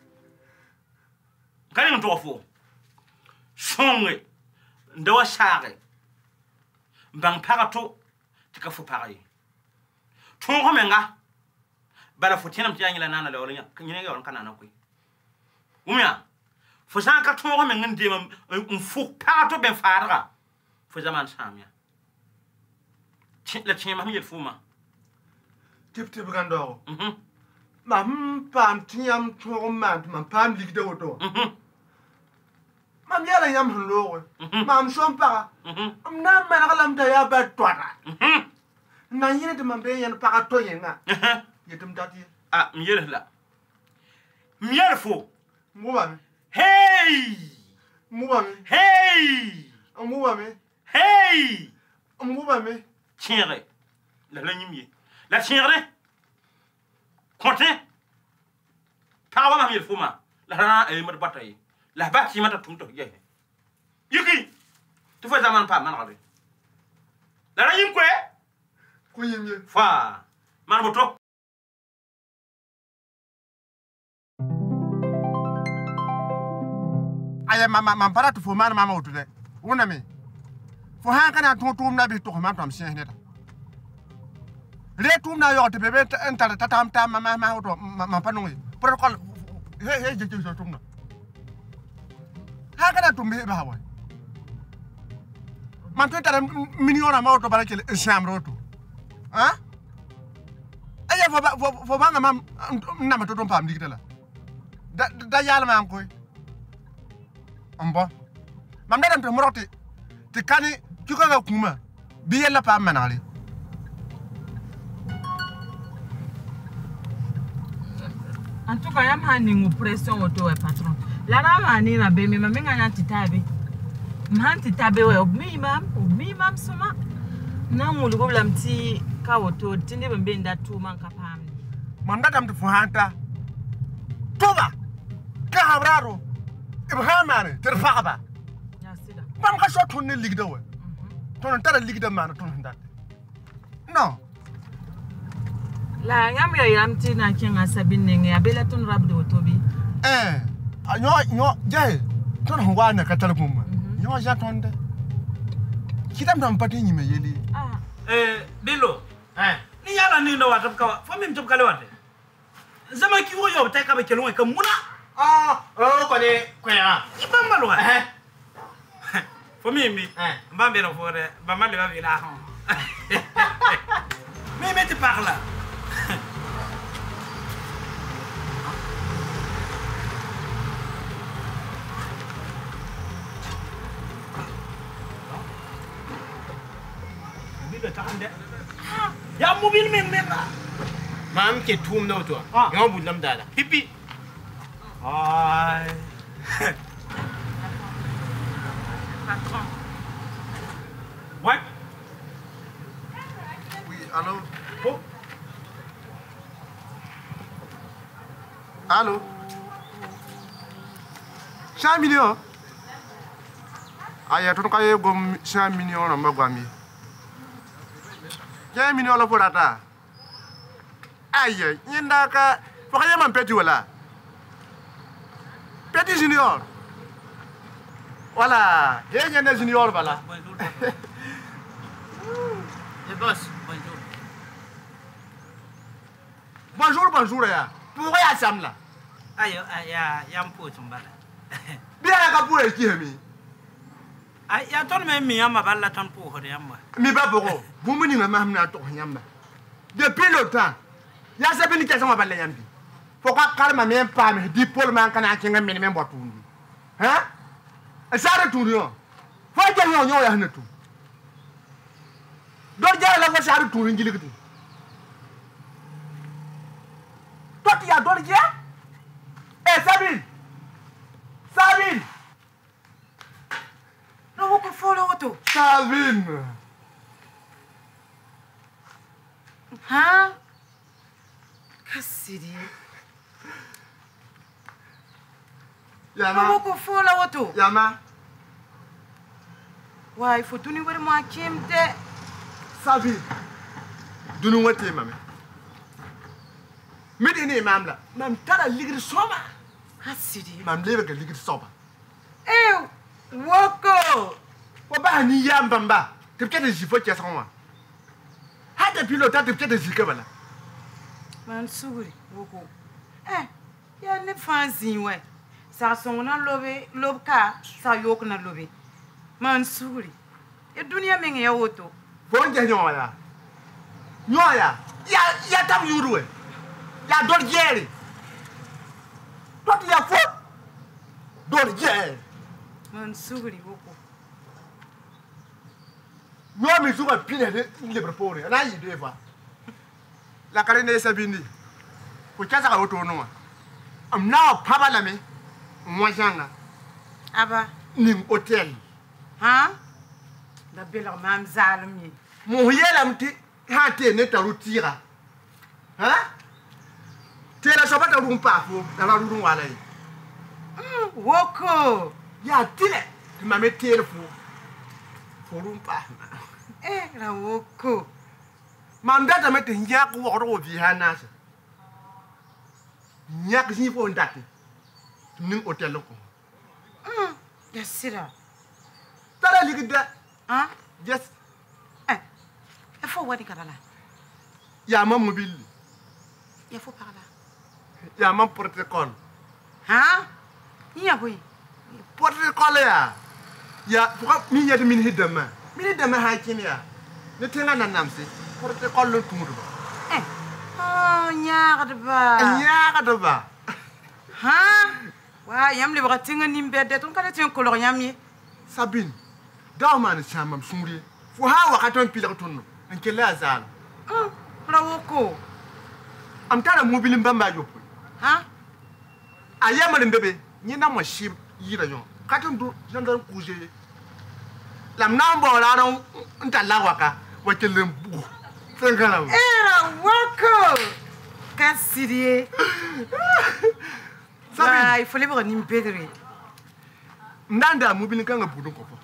Kali ntofu. Songe. Ndawa sare. Bang parato tika fu pareil. Ton menga. Bala fu tinam tiya ngila nana lawlinya. Nyine ga on kanana koy. Umya. Fu san ka ton menga ndima fu parato ben farga. Fu zaman samya. La tiya mam yel fuma. Tip gando. Mam pam tiam ton mam pam ligde woto. Mam yala yam hlo. Mam som para. Na managalam ta ya ba twara. Na yene de mambe yan para to yenga. Yetum dati. Ah, miel la. Miel fo. Muba. Hey! Muba. Hey! Muba me. Hey! Muba me. Tienre. La nyimie. La tienre. Content. Tawa ma miel fo ma. La na e mo bataye. La bati mata tumto ye. Yuki. Tu fais zaman pas man rabe. La yim kwe. Ko yimye. Fa. Man moto. Aya mama para tu fo man mama otude. Una me. Fo han kana tum na bi to ma tam sien neta. Le tum na yo te bebe enta tatam tam mama oto ma panongi. Protocol. He je tum na. Ha kana tum be ba wa. Man to tara million ma oto bara kele chambre oto. Hein? Aya fo ba mam na ma to dom pam digitala. Da yalla ma am koy. Ambo. Mam da to moroti. Te kani kiko ga kuma. Bi yalla pa manali. En tout cas, yam hani pression auto e patron. La rama ni na be mi mamenga na titabe. Mhanti tabe we mi mam suma. Na mulu go blamti ka auto tinde be nda tu man ka pam. Man da dam to fo hanta. Toba. Ka habraro. Ibrahimane ter faaba. Ya sida. Bam ka shot honni ligda we. Ton tara ligda man ton ndat. No. La yam ya yamti na kinga sabinne ya bela ton rabdo tobi. Nyo jay ton hwa na katal kuma. Nyo ja tonde. Kitam dam pati nyime yeli. Bilo. Ni yala ni ndo watap ka. Fo mi mtop kale wate. Zama ki wo yo ta ka be kelon ka muna. Ko ne ko ya. Ibamba lo. Fo mi mi. Mbambe no fo de. Bamba le ba vila ha. Mais tu parles là. Ya mobil men la. Mam ke tum no to. Yo bulam dala. Pipi. Ay. Patron. Ouais. Oui, allô? Oh. Allô? 5 millions? Aya ton kaye gom 5 millions na magwami. 5 millions la porata. Aye, nyenda ka fokaya man peti wala. Peti junior. Voilà, ye nyenda junior bala. Le boss, bonjour. Bonjour ya. Pourquoi ya samla? Ayo, ya mpo tumbala. Bien ka pour qui mi. Ay, ya ton me mi yamba balla ton po ho de yamba. Mi ba boko. Vous me ni ma hamna to yamba. Depuis le temps. Ya sabini kesa ma balle yambi. Pourquoi calme même pas me dit Paul man kana kinga men men botu. Hein? Asara tu yo. Fa ja yo ya hanatu. Do ja la fa sara tu ngili gidi. Toi tu as dormi? Eh Sabine. Sabine. Non, vous follow auto. Sabine. Hein? Cassidi. Yama. Non, vous follow auto. Yama. Ouais, il faut tout nous voir moi qui me dit. Sabine. Dunu wate mame. Medine mamla. Mam tara ligir soma. Cassidi. Mam lebe ke ligir soba. Eh, Woko. Waba ni yambamba. Tu peux te jifo qui a son moi. Hata pilota tu peux te jikabala. Mansouri, Woko. Eh, ya ne fanzi ouais. Ça son na lobe, lobka, ça yok na lobe. Mansouri. E dunia menge ya woto. Bonje nyoya. Nyoya. Ya tam yuruwe. Ya dor jeri. Toi tu ya fo. Dor jeri. Mansouri, Woko. Yo mi suka pile de libre pore. Na yi de fa. La karine Sabini. Ko chasa ka woto no. Am na paba la me. Moi janga. Aba. Nim hotel. Hein? Da bela mam zalmi. Mo yela mti ha te ne ta rutira. Hein? Te la soba ta rumpa fo. Ta la rurun wala yi. Woko. Ya tile. Tu m'as mis fo. Fo rumpa. Eh, la Woko. Mam data mete nyak wo ro vi hanasa. Nyak si fo ndate. Nim hotel ko. Yasira. Tara ligida. Hein? Yes. Eh. Il faut voir des carala. Ya mam mobile. Il faut parler. Ya mam protocole. Hein? Iya boy. Protocole ya. Ya pourquoi mi yede min hidama. Min hidama ha kini ya. Ne tenga na namsi. Protocole lo tumudo. Eh. Oh, nyaga de ba. Nyaga de ba. Hein? Wa yam le bra tinga nimbede ton kala tin kolor yamye. Sabine. Daw man chamam sungri. Fo ha wakaton pila tonno. Anke la zal. La Woko. Am tara mobile mbamba yopo. Hein? Ayama le bébé. Ni na mo shim yira yo. Katon do jandan kuje. Lam nambo la ron ntala waka. Wakelem bu. Sengala. Era Woko. Cassidi. Sabine, il faut les voir nimbedre. Nanda mobile kanga budun kofo.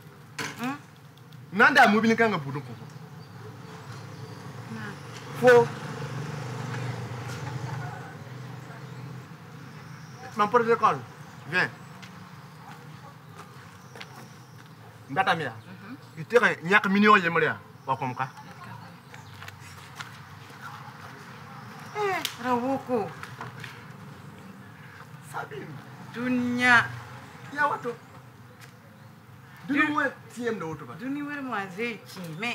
Nanda mobile kanga budun kofo. Fo. Mon protocole. Viens. Ndata mia. Itere nyak minio yemria. Wa komka. Eh, Rawoko. Sabine. Dunia. Ya wato. Dunu wa tiem do to ba. Duni wer mo azei chime.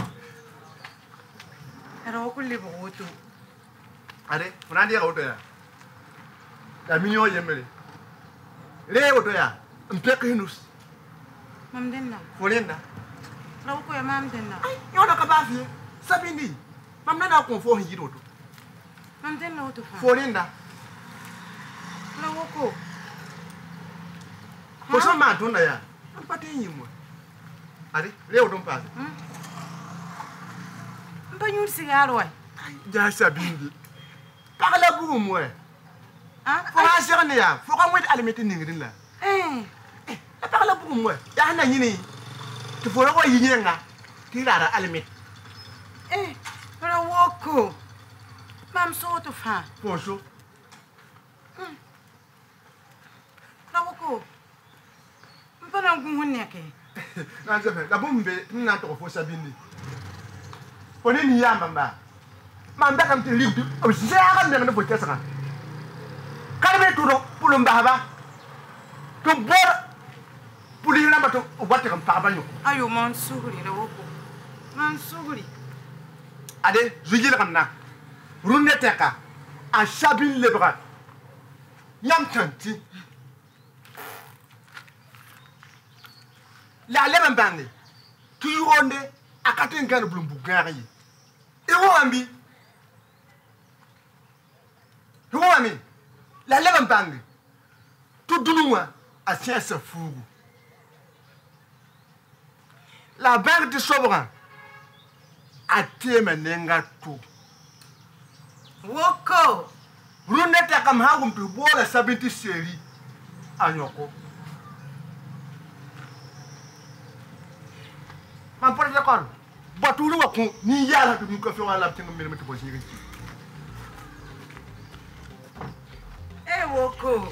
Rawoko le boto. Ade, funa dia auto ya. Ya minio yemre. Le auto ya. Mpek hinus. Mam denna. Folenda. Rawoko ya mam denna. Yo na ka ba fi. Sabini. Mam na ko fo hin yido to. Mam denna auto fa. Folenda. Rawoko. Ko so ma tunda ya. Am pate yimo. Ade, le auto passe. Mpanyu sigaro wa. Ja Sabini. Parla bu mo. Ah, Fo ha serne ya. Fo ka wet alimete ningrin la. Parla bu mo. Ya na nyini. Tu fo ko yinyenga. Ti rara alimete. Rawoko. Mam so auto fa. Poncho. Rawoko. Mpana nguhunne ke. Na zefe, la bombe na to fo Sabini. Pone ni yamba mba. Mamba kam te ligu. O zara me na fo kesanga. Kalbe tudo pulum bahaba. To bor puli na bato o batte kam pa banyo. Ayo Mansouri Rawoko. Mansouri. Ade, zuji la kamna. Runne teka. a Sabine Lebra. Yam tanti. La leben bangi. Tu ronde a katin gan blum bugari. E wo ambi. Wo ami. La leben bangi. Tu dunwa a siasa fugu. La banque de Sobran a téma nenga tout. Woko. Runeta kam hagum tu bola sabiti seri anyoko. Man porte de kon. Batulu wa kon ni yala tu ko fi wala tinga mel metti bo sigi. Woko.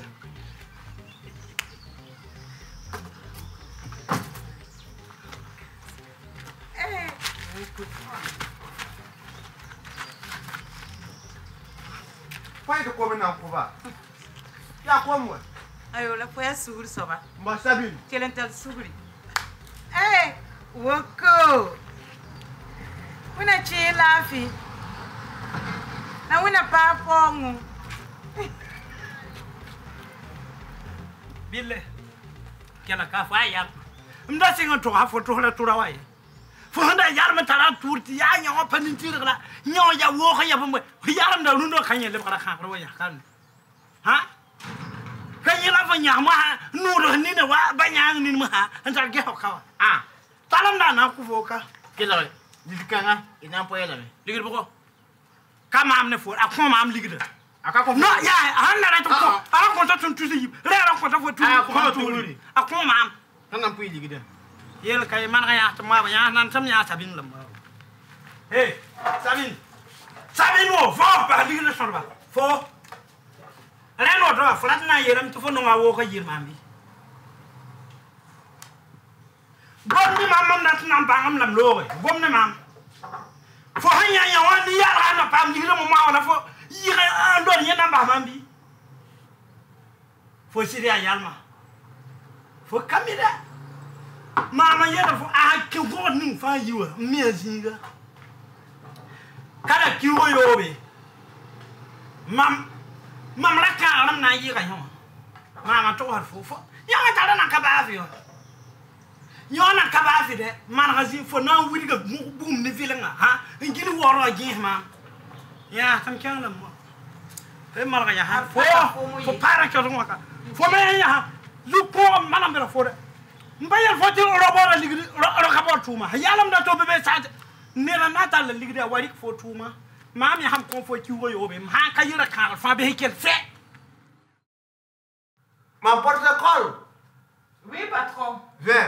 Pai de comer na cova. Ya como? Ayo la foi suguri soba. Mba Sabine. Kelentel suguri. Woko. Wina chi lafi. Na wina pa pongu. Bille. Kela ka fa ya. Mda singa to ha foto la tura wa. Fo handa yar ma tara turti ya nya pa nin tira la. Nya ya wo ya bo. Yaram da rundo kanye le bara kha ro ya kan. Ha? Kanye la fa nya ma nuro ni ne wa ba nya ni ma ha. Anta ge ho ka. Ah. Talam da na ku fo ka. Kela ni kanga ina po yela me. Ligir boko. Ka mam ne fo akon mam ligir. Aka ko. No ya han na to ko. Ara ko to tun tuzi. Re ara ko to fo tu. Akon mam. Nan pu ligir. Yel kay man ya ta ma ba ya nan sam ya Sabine lam. Hey, Sabine. Sabine wo fo ba ligir so ba. Fo. Ren wo do flat na yeram to fo no ma wo ko yir mambi. Gom ni mamam na tan bangam lam lowe. Gom ni mam. Fo hanya ya wa ni ya na pam ligir mo ma wala fo yira ando ni na ba mambi. Fo siria yalma. Fo kamera. Mama yera fo a ke go ni fa yiwa mi azinga. Kada kiwo yobe. Mam la ka ram na yira yo. Mama to har fo. Ya ma tara na ka ba fi yo. Yo na ka ba fi de man gazi fo na wuri ga bum ni filinga ha. Ngini woro gi ma. Ya tam kan lam mo. Te mar ga ya ha fo para ke ro ka. Fo me ya lu ko manam bela fo de. Mbayal foti robora ligri ro kabor tuma yalam da to bebe sa nela nata la ligri wari fo tuma mam ya ham ko fo ci wo yobe ha ka yira ka fa be hekel fe Ma porte-col. Oui, patron. Viens.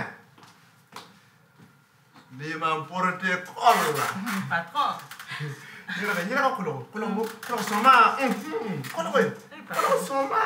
Dis ma porte-col là. Patron. Nyira kulo soma. Kulo soma.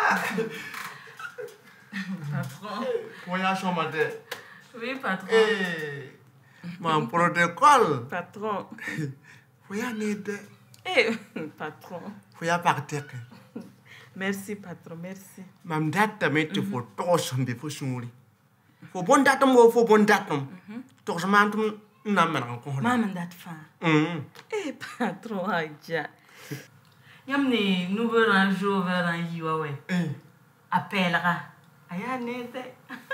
Patron. Voyage soma de. Oui, patron. Ma porte-col. Patron. Voyage nede. Patron. Voyage partir. Merci, patron, merci. Mam data mette fo tosom be fo sunguli. Fo bon datum go fo bon datum. Tosmantum na man ko. Mam dat fa. Patron aja. Yamni nouveau un jour vers un yiwa we. Appellera. Aya nete.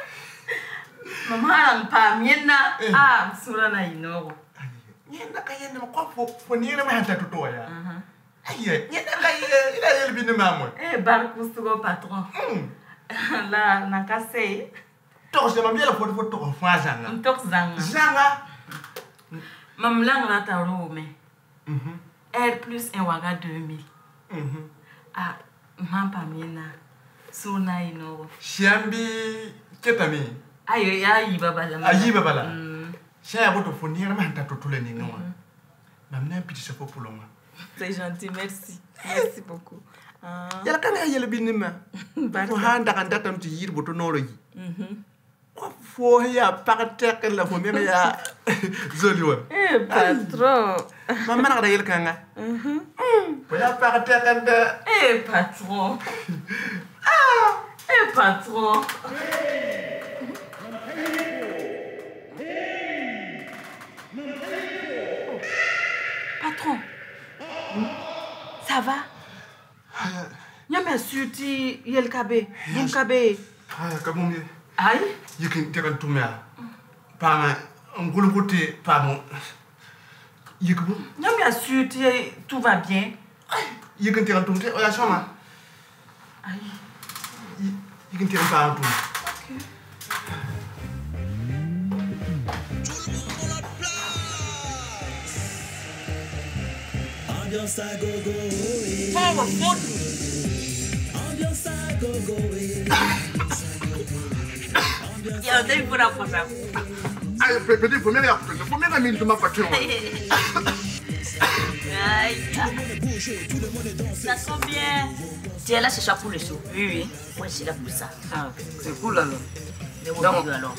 Mama pa miena sura na inoro. Nyenda kayenda ko fo ni na ma hanta to ya. Aïe, il a le maman. Barcus, patron. Là, n'a cassé. Toi, je m'aime bien la photo de toi, Zanga. Zanga. Mam lang la ta rome. R plus 1 waga 2000. Mam pa miena. Suna ino. Shambi, ketami. Ayo ya yibabala. Ayibabala. Saya butuh fonir mah hantar tutule ni ngawa. Mam na piti sa populonga. C'est gentil, merci. Merci beaucoup. Yala kan ay yala binima. Ko handa kan datam ti yir boto noro yi. Ko fo ya pakate kan la fo meme ya zoli wa. Patron. Mama na da yel kan nga. Ko ya pakate kan da. Patron. Patron. Patron. Ça va? me suti yel kabe. Bum kabe. Ah, kabum ye. Ay? Yikin tekan tumya. Pama ngulukuti pamo. Yikbu. Nyam me suti tout va bien. Yikin tekan tumte oya soma. Ay. Yikin tekan pamo tum. Ambiance à gogo. Ambiance à gogo. Ya, dai pura cosa. Ai, petit, faut même minute ma voiture. Ça sent bien. Tu es là, c'est ça pour le sou. Oui, oui. Ouais, c'est là pour ça. Ah, c'est cool alors. Donc, alors.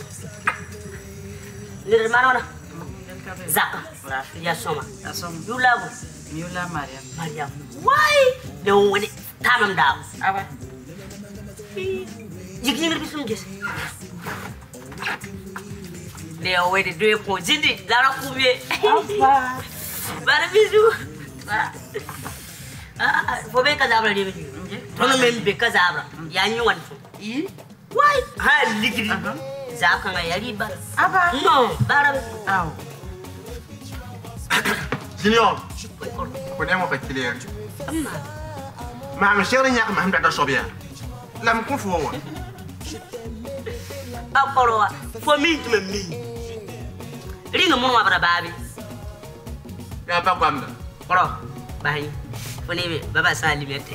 Le marona. Zaka. Ya soma. Ya soma. You love. Miula Mariam. Mariam. Why? The one tamam down. Aba. Jikin ngi bisum gis. Le way de deux points. Zindi, la ra combien? Aba. Bara bisu. Faut bien que j'abra les venus. Tono même be que j'abra. Ya ni wan. Why? Ha likidi. Zaka nga yari ba. Aba. Non, bara. Aw. Junior. Connais-moi pas qu'il est. Ma chérie, il y a un peu de sobia. L'âme qu'on faut. Apolo, faut m'y tu me mis. Ring mon abra babi. Ya pas comme. Koro, bahi. Faut ne baba sa limite.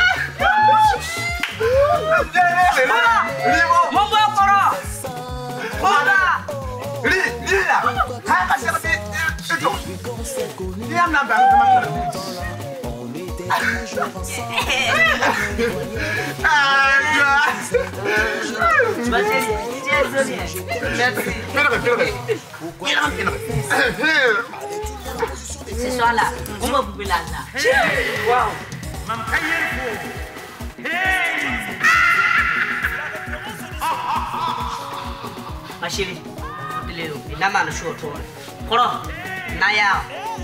Mon beau koro. Kora. Li là. Ha ka se ko ti. Ni am na ba ma. Ce soir-là, on va vous là. Wow. Ma chérie, il a mal chaud. Koro, Naya.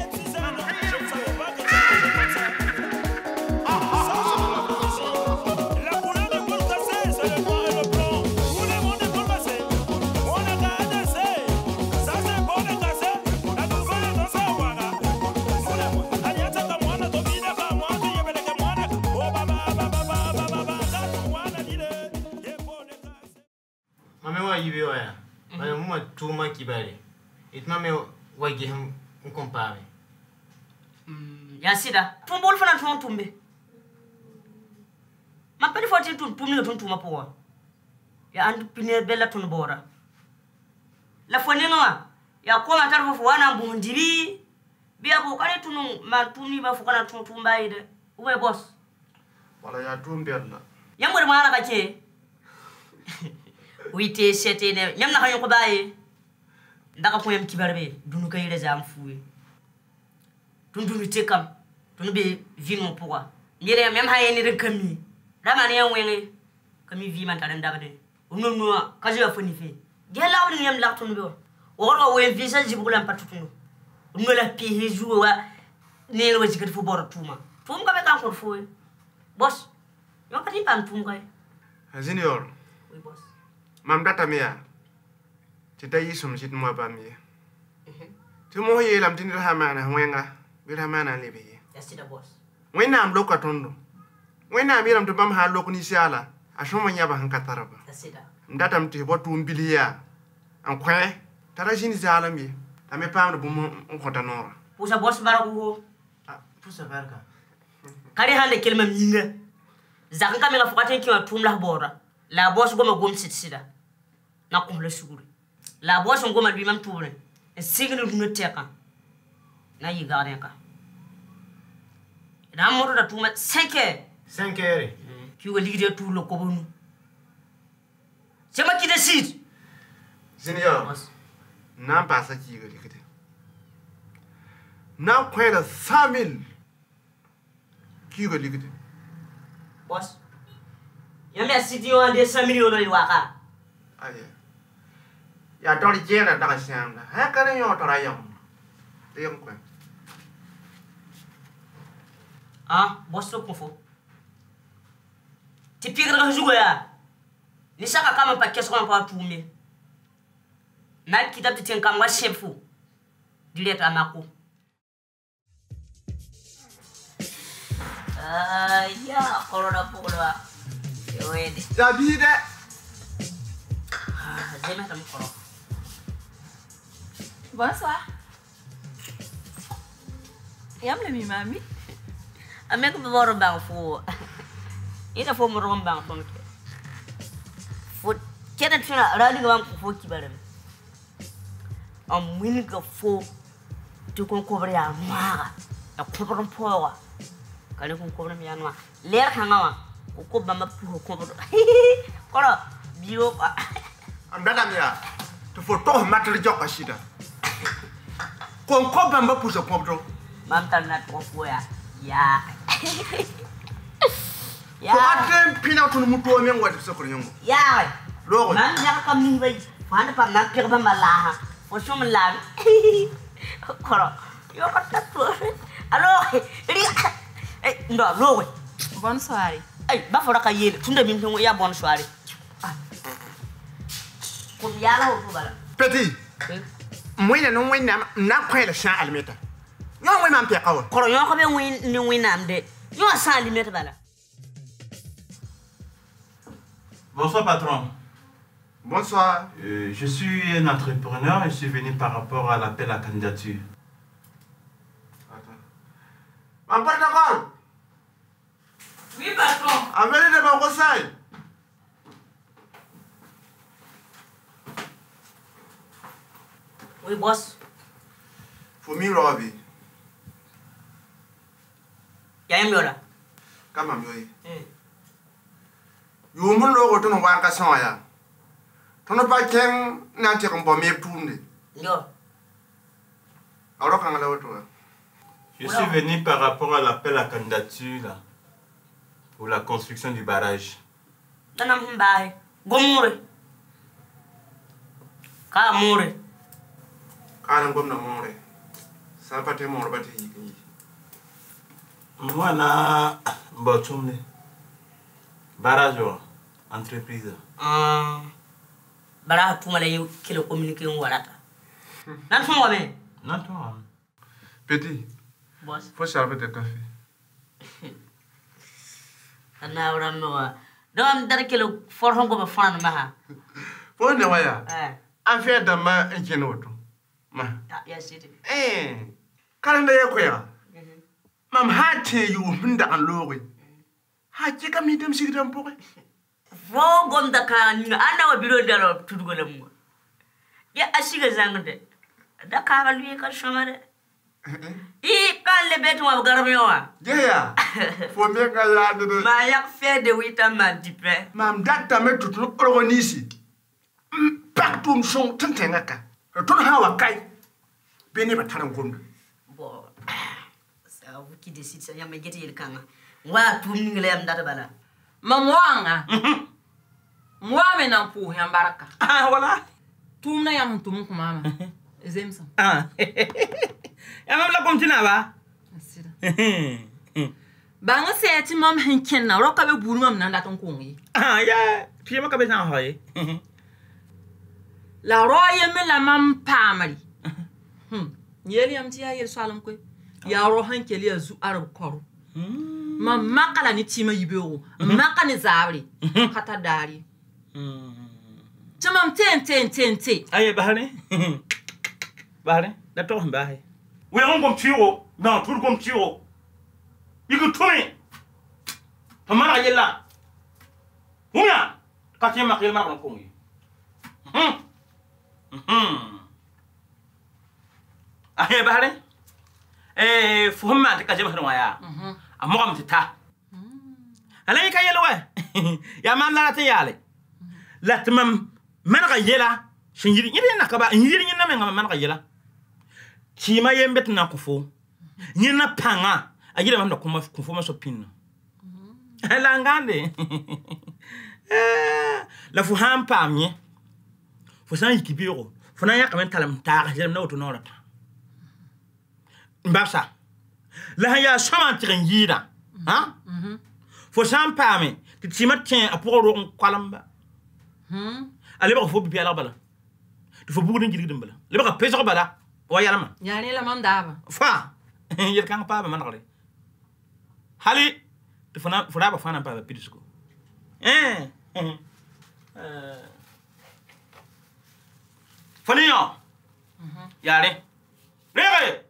Tuma kibali. Itma me wagi ham compare. Ya sida, tumbol fana tuon tumbe. Ma pedi foti tumbe tun tuma po. Ya andu piner bella tun bora. La fone noa. Ya koma tarfo fo wana bundibi. Biya bo kare tunu ma tuni ba fo kana tun tumba ide. Uwe boss. Wala ya tumbe alla. Yamur mara kace. Wite sete ne nyam na hanyo ko baye. Ndaka ko yam kibarbe dunu kay les am foué dunu tekam dunu be vino pourquoi yere même ha yeni rekami dama ne wenge kami vi man tan dabade non no ka je foni fe gela woni yam la tunu be o we visa jibulan patutunu no la pi heju wa ne lo jikat fu bor tuma tum ka be kan ko foué boss yo ka ti pan tum kay Junior. Oui boss. Mam data mia. Kita yisum sit mo ba mi. Tu mo ye lam tin ha mana wenga. Bir ha mana lebe. Yes the boss. Wena am loka tondo. Wena mi lam to bam ha lok ni siala. Ashoma nya ba han kataraba. Yes da. Ndata mti botu mbilia. An kwe. Tara jini siala mi. Ame pam bu mo khota nora. Pusa boss baraku. Ah, pusa barka. Kare hande kelma minga. Zakan kamela fukate ki wa tumla bora. La boss goma gom sida. Na ko le suguri. La boss ngoma bi mam tourne. E signu dunu teka. Na yi garen ka. Na moto da tuma 5 heures. Ki wo ligide tout le ko bonu. C'est moi qui décide. Junior. Nan pa sa ki ga likite. Nan kwela 100,000. Ki ga likite. Boss. Yami asidi yo ande 100 millions no waka. Aye. Ya dori jena da siam da. Ha kana yo to rayam. Tiyam ko. Ah, boss lo confo. ti pigra jugo ya ni saka kama pa keso pa tume na kitab ti kam wa chefu dileta mako ya corona pula wede ya bide zema tam koro Bonsoir. Yam le mi mami. Amek bo ro bang fu. Ina fo mo ro bang fu. Fu kena tuna radi ga bang fu ki bare. Am wini ga fu tu kon ko bare ya ma. Ya ko ro po wa. Kale kon ko bare mi anwa. Ler khanga wa. Ko bamba pu ko ro. Koro biyo pa. Ambada mi ya. To fo to matri jokka shida. Kon ko bamba pu so pobdo. Mam tan na to fu ya. Ya. Ya. Ko atem pina to mu to men wadi so ko nyongo. Ya. Logo. Man ya kam ni bay. Fana pa na pe ba malaha. Fo so man la. Koro. Yo ka tatu. Allo. Ndo logo. Bonsoir. Ay, ba fora ka yele. Tunda min to ya bonsoir. Ko yala ho bala. Petit. Moina no moina na kwela sha almeta. Yo moy man pe kawo. Koro yo ko be ni winam de. Yo sa almeta bala. Bonsoir patron. Bonsoir. Je suis un entrepreneur et je suis venu par rapport à l'appel à candidature. Attends. Pas d'accord. Oui patron. Avec de mon conseil. Oui boss. Faut mi robi. Ya em yola. Kama myoyi. Yo mun logo to no wan ka son ya. To no pa ken na te ko me tunde. Yo. Aro kan la woto. Je suis venu par rapport à l'appel à candidature là, pour la construction du barrage. Tanam mbaay. Gomure. Ka mure. Kana gomna more. Sa pate more bate yi. Moi na botumne. Barrage entreprise. Bara tumala yu kilo communiquer warata. Nan fo mo be. Non toi. Petit. Boss. Faut servir de café. Ana ora no. Dom dar kilo for hongo be fan ma. Faut ne waya. An fait da ma enchen woto. Ma. Ya siti. Kalanda ya ko ya. Mam hate yu minda an lori. Ha jika mi dem sigdam poke. Fo gonda ka ni ana wa biro dalo tudugo lam. Ya asiga zangde. Da ka lu ka shamare. I kan le betu wa garmi wa. Jeya. Fo me ga ya de. Ma yak fe de wita ma dipe. Mam datta me tutu organisi. Paktum son tantengaka. Tun hawa kai. Beni ba taran gonda. Bo. Sa wuki de sit sa ya me gete yel kanga. Wa tum ni ngale am data bala. Mamwanga. Mwame na mpu ya baraka. Wala. Tumna ya mtu mama. Ezemsa. Ya mam la komtina ba. Asira. Banga seti mam hinken na roka be buru mam na ndaton kongi. Ya, pie maka be na hoye. La roye me la mam pamari. Yeli am tiya yel salam ko. Ya ro hankeli azu arab koro. Mam makala ni tima yibeo. Maka ni zabri. Kata dari. Chamam ten. Aye bahane. Bahane, da to bahe. We on kom tiro, na tur kom tiro. Yiku tumi. Pamana yella. Hunya, ka tema khil ma ko ngi. Aye bahane. Fuhma ta ka jema hanu ya. Amogam tita. Alay ka yelo we. Ya mam la ta yale. Latmam man ga yela. Shin yiri na ka ba yiri na men man ga yela. Chima yembet na kufo. Nyina panga. Ajira mamda kuma kufo maso pin. La ngande. La fu ham pamye. Fu san yikibiro. Fu na yakamen talam ta jam na oto norata. Mbasa. La ya sama tiren yira. Ha? Fu san pame. ti timat tien a pour ro kwalamba ale ba fo bi ala bala tu fo bugu ngiri dum bala le ba peso bala wa yalama yani la mam daba fa yer kan pa ba manare hali tu fona ba fana pa pidisko Faniyo. Yare. Nere.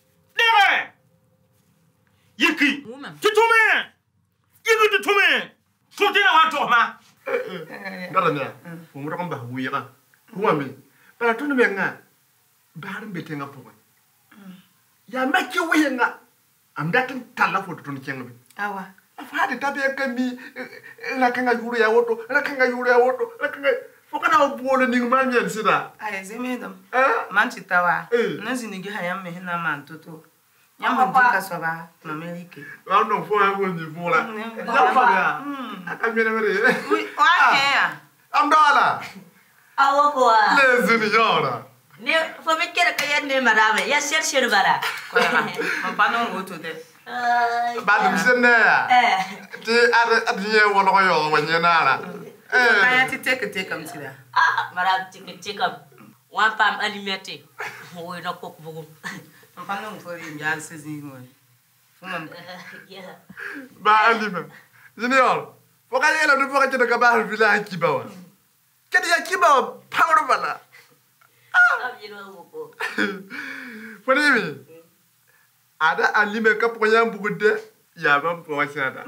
Yiki. Tutume. Yiki tutume. Tutina watu ma. Ngara ne. Umura kan ba wira. Huami. Para tunu menga. Baharin betenga pokoy. Ya maki wiyenga. Amdatin talla foto tunu kenga bi. Awa. Afade tabe kambi la kanga yuru ya woto, la kanga yuru ya woto, la kanga fokana obolo ning manyen sida. Ay zemedam. Man chitawa. Nazi ngi hayam me na man toto. Nyamba ndika soba mamelike. Wa no fo ya woni vola. Ya fa. Akamene mere. Oui, wa ya. Amdala. Awo ko a. Le zuniora. Ne fo be kere kaya ne marame ya cher bara. Ko ya. Man panon woto de. Ba dum senne ya. Ti adye wolo ko yo wanyena la. Kaya ti take am tida. Marab take am. Wa pam alimete. Wo no ko bugu. Man panon fo ri ya sezi ngoy. Fumam. Ba alima. Junior. Foka yela du foka ci daga ba village kibawa. Kedi ya kibawa pangro bala. Foni ada alime ka ponya bugude ya ba pochada.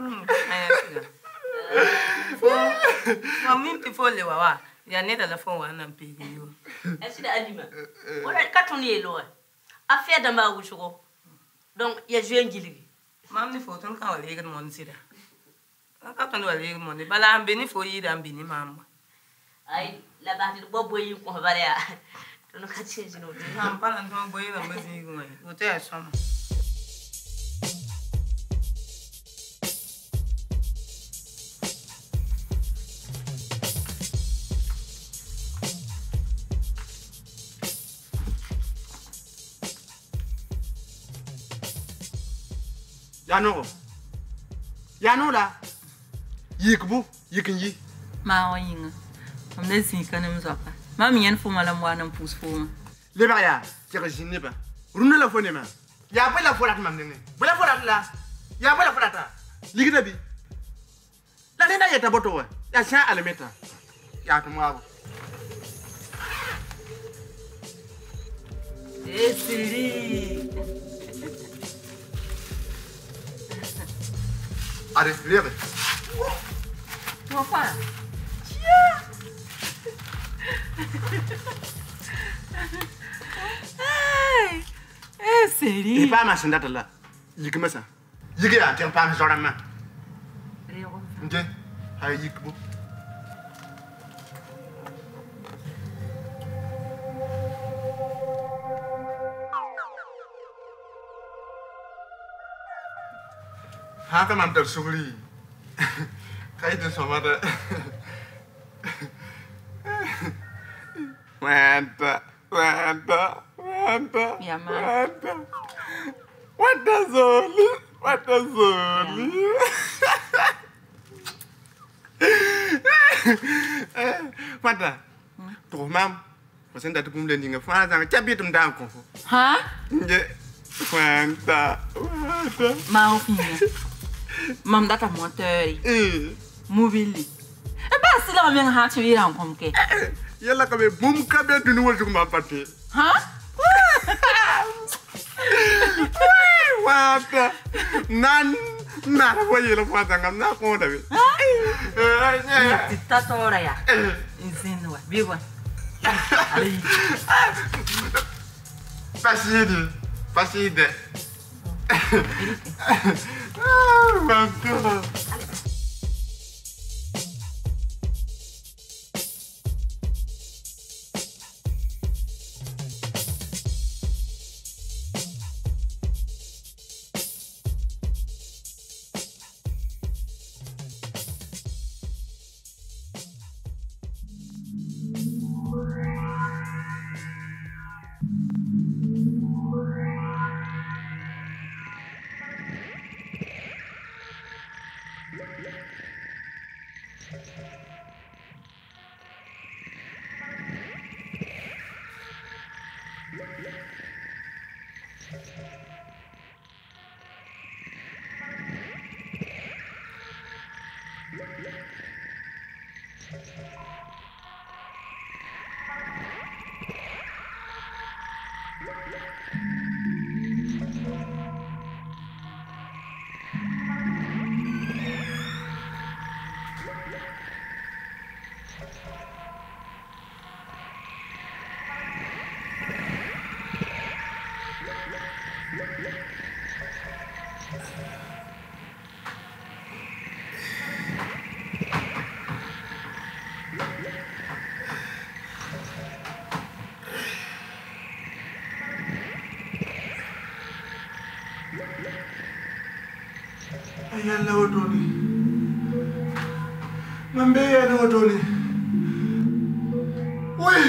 Mami ti fo le wawa. Ya ne telefon wa na pigi yo. Asida alima. Ora katoni elo. Afia da ma wushugo. Donc ya jouer ngiligi. Mam ni fo ton ka wale gan mon sida. Ka ton wale mon ni bala ambeni fo yi da ambeni mama. Ai la ba ti bo boyi ko bare ya. Tono ka change no. Nam pala ton boyi da mazi ngoi. O te asoma. Yano la. Yikbu, yikinyi. Ma oyinga. Am ne zika nem zoka. Ma mien fo mala mwana mpus fo ma. Le ba ya, tika jinne ba. Runa la fo ne ma. Ya ba la fo rat mam ne. Ba la fo rat la. Ya ba la fo rata. Ligida bi. La ne na yeta boto wa. Ya sha alimeta. Ya to ma. Siri. Are lere. Papa. Ai. Siri. E pa ma sindata la. Yikma sa. Yigi ya tem pa ma sorama. Nje. Hay yikbu. Haka mam ter sugri. Kai de somada. Wanta. Ja, man. What does only? Wanta. To mam. Pasen da tum len dinga fa da chabitum da ko. Ha? Nje. Wanta. Ma opinion. Mam data motori. Mobili. E ba sila mi ha chi ira kom ke. Yalla ka be bum ka be dunu wol ma patte. Ha? Wata. Nan na ko yelo fa ngam na ko da be. Tita tora ya. Insinwa. Bigwa. Paside. Wanta. Yalla wotoni mambe yana wotoni oui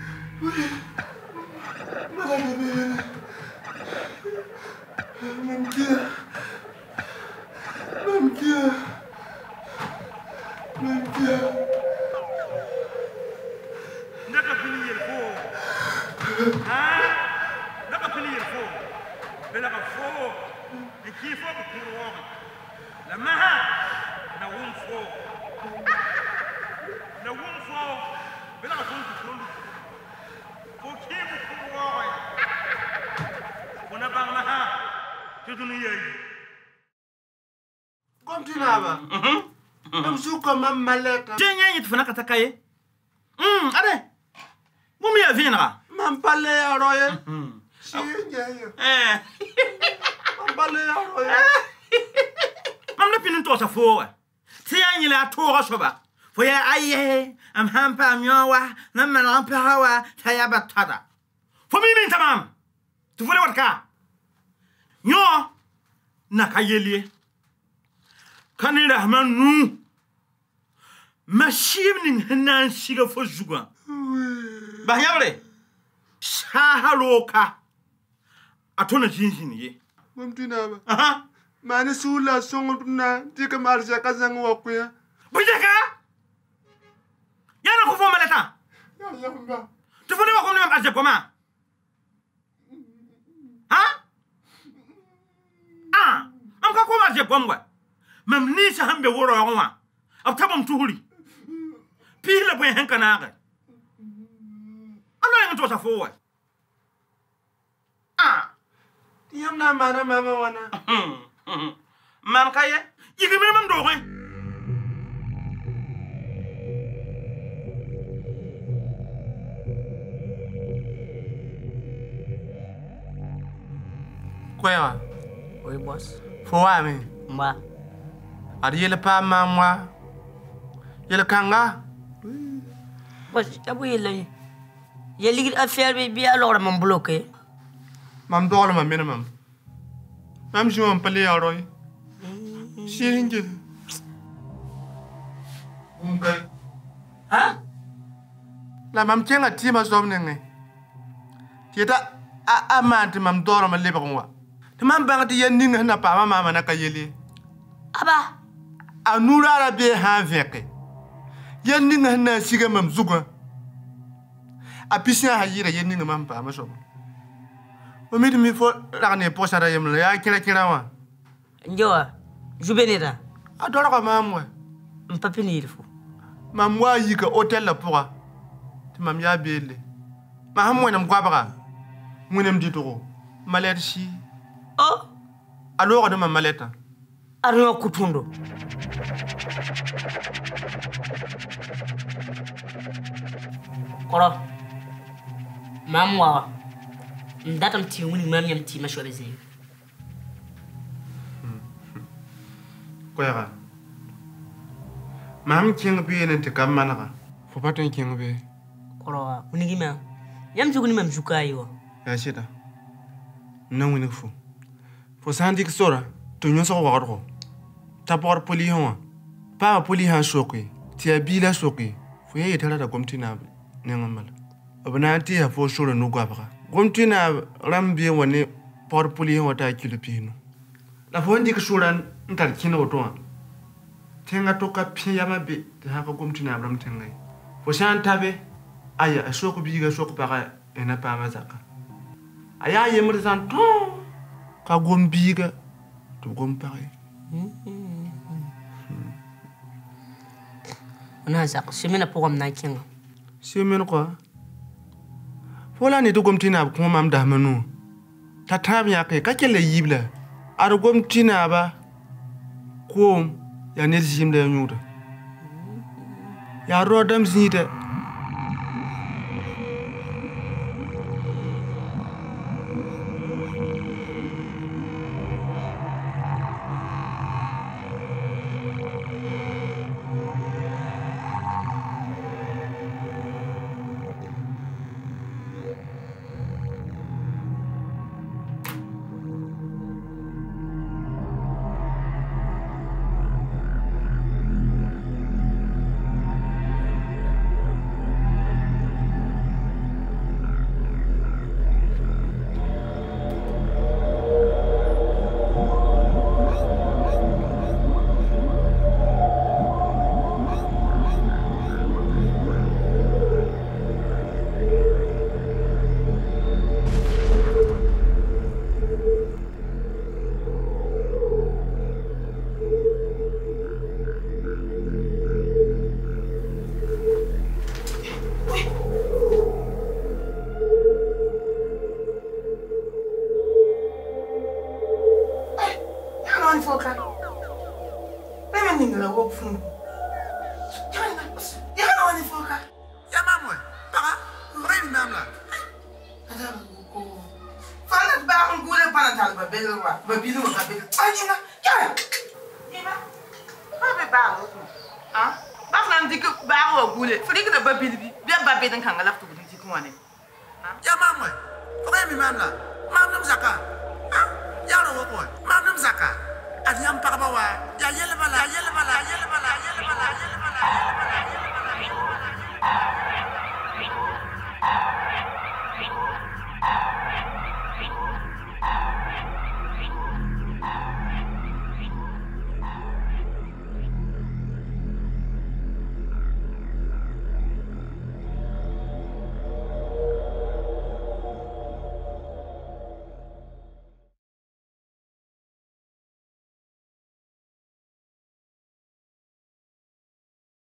madame be mam kia ndaka fini yelfo ndaka fini yelfo bela ka fo ikifo bukuru la maha na wumfo bela ka fo bukuru fo kibu kuwa wana bang maha tuduni yayi kontinaba msuko mamaleta tenye yitfana katakaye ade mumi ya vinra mampale ya roye singeyo mampale ya roye mamna pinin to sa fowa ti yanyi la to soba fo ya aye am hampa myowa na manampa hawa taya batada fo mi tamam tu vole watka nyo na kayelie kanira rahman nu mashimning hanan shiga fo zuga ba yawle shahaloka atona jinjini ye mamtinaba mani sula songotuna tika marja kazangu wakuya bujeka yana ko fo maleta yamba tu fo ne ko ne marja koma am ka ko marja komwa mam ni sa hambe woro wa ab tabam tuhuri pile boy henkanaga ano yang to sa fo wa yamna mana mama wana mam kaye yigi mi mam do ko kwaya Oui, boss. fo wa mi Mba. ari yele pa mamwa yele kanga Boss, abu yele. Ye ligir affaire bi alors mon bloqué. mam dole mam minimum mam jom pale ya roye singe okay la mam kenga tima somnenge tieta amante mam dole ma lebe wa te mam bang ti yenning na pa mama na kayele Aba anura ra be ha veke yenning na siga mam zuga apisia ha yira yenning mam pa ma so omiti mi fo ragane posara yemle ya kira wa njoa jubenira adora ko mamwe mpapini ilfo mamwa yika hotel la pourra ti mam ya bele ma hamwe nam kwabara munem ditoro malershi oh alors de ma maleta arno kutundo koro mamwa ndatam ti wuni mam yam ti ma shobe zey koyara mam king bi ne te kamana fo paton king bi koro wuni gima yam juguni mam jukayo ya shida non wini fo sandik sora to nyoso waro tapor poli hon pa poli ha shoki ti abila shoki fo ye tara da gomtina ne ngamal abana ti ha fo shoro no gwabaka gomtina rambi woni por poli hon ta kilo pino la fo ndik shoran ntar kino to tenga to ka piya mabe ta ha gomtina abram tengai fo shan tabe aya shoko biga shoko para ena pa mazaka aya yemre san ton ka gom biga to gom pare ona sak simina pogam na kinga simen ko fola ni to gom tina ko mam da manu ta tab ya ke ka kele yibla ar gom tina ba ko ya ne simle nyuta ya rodam zita Adiam pakbawa ya yele bala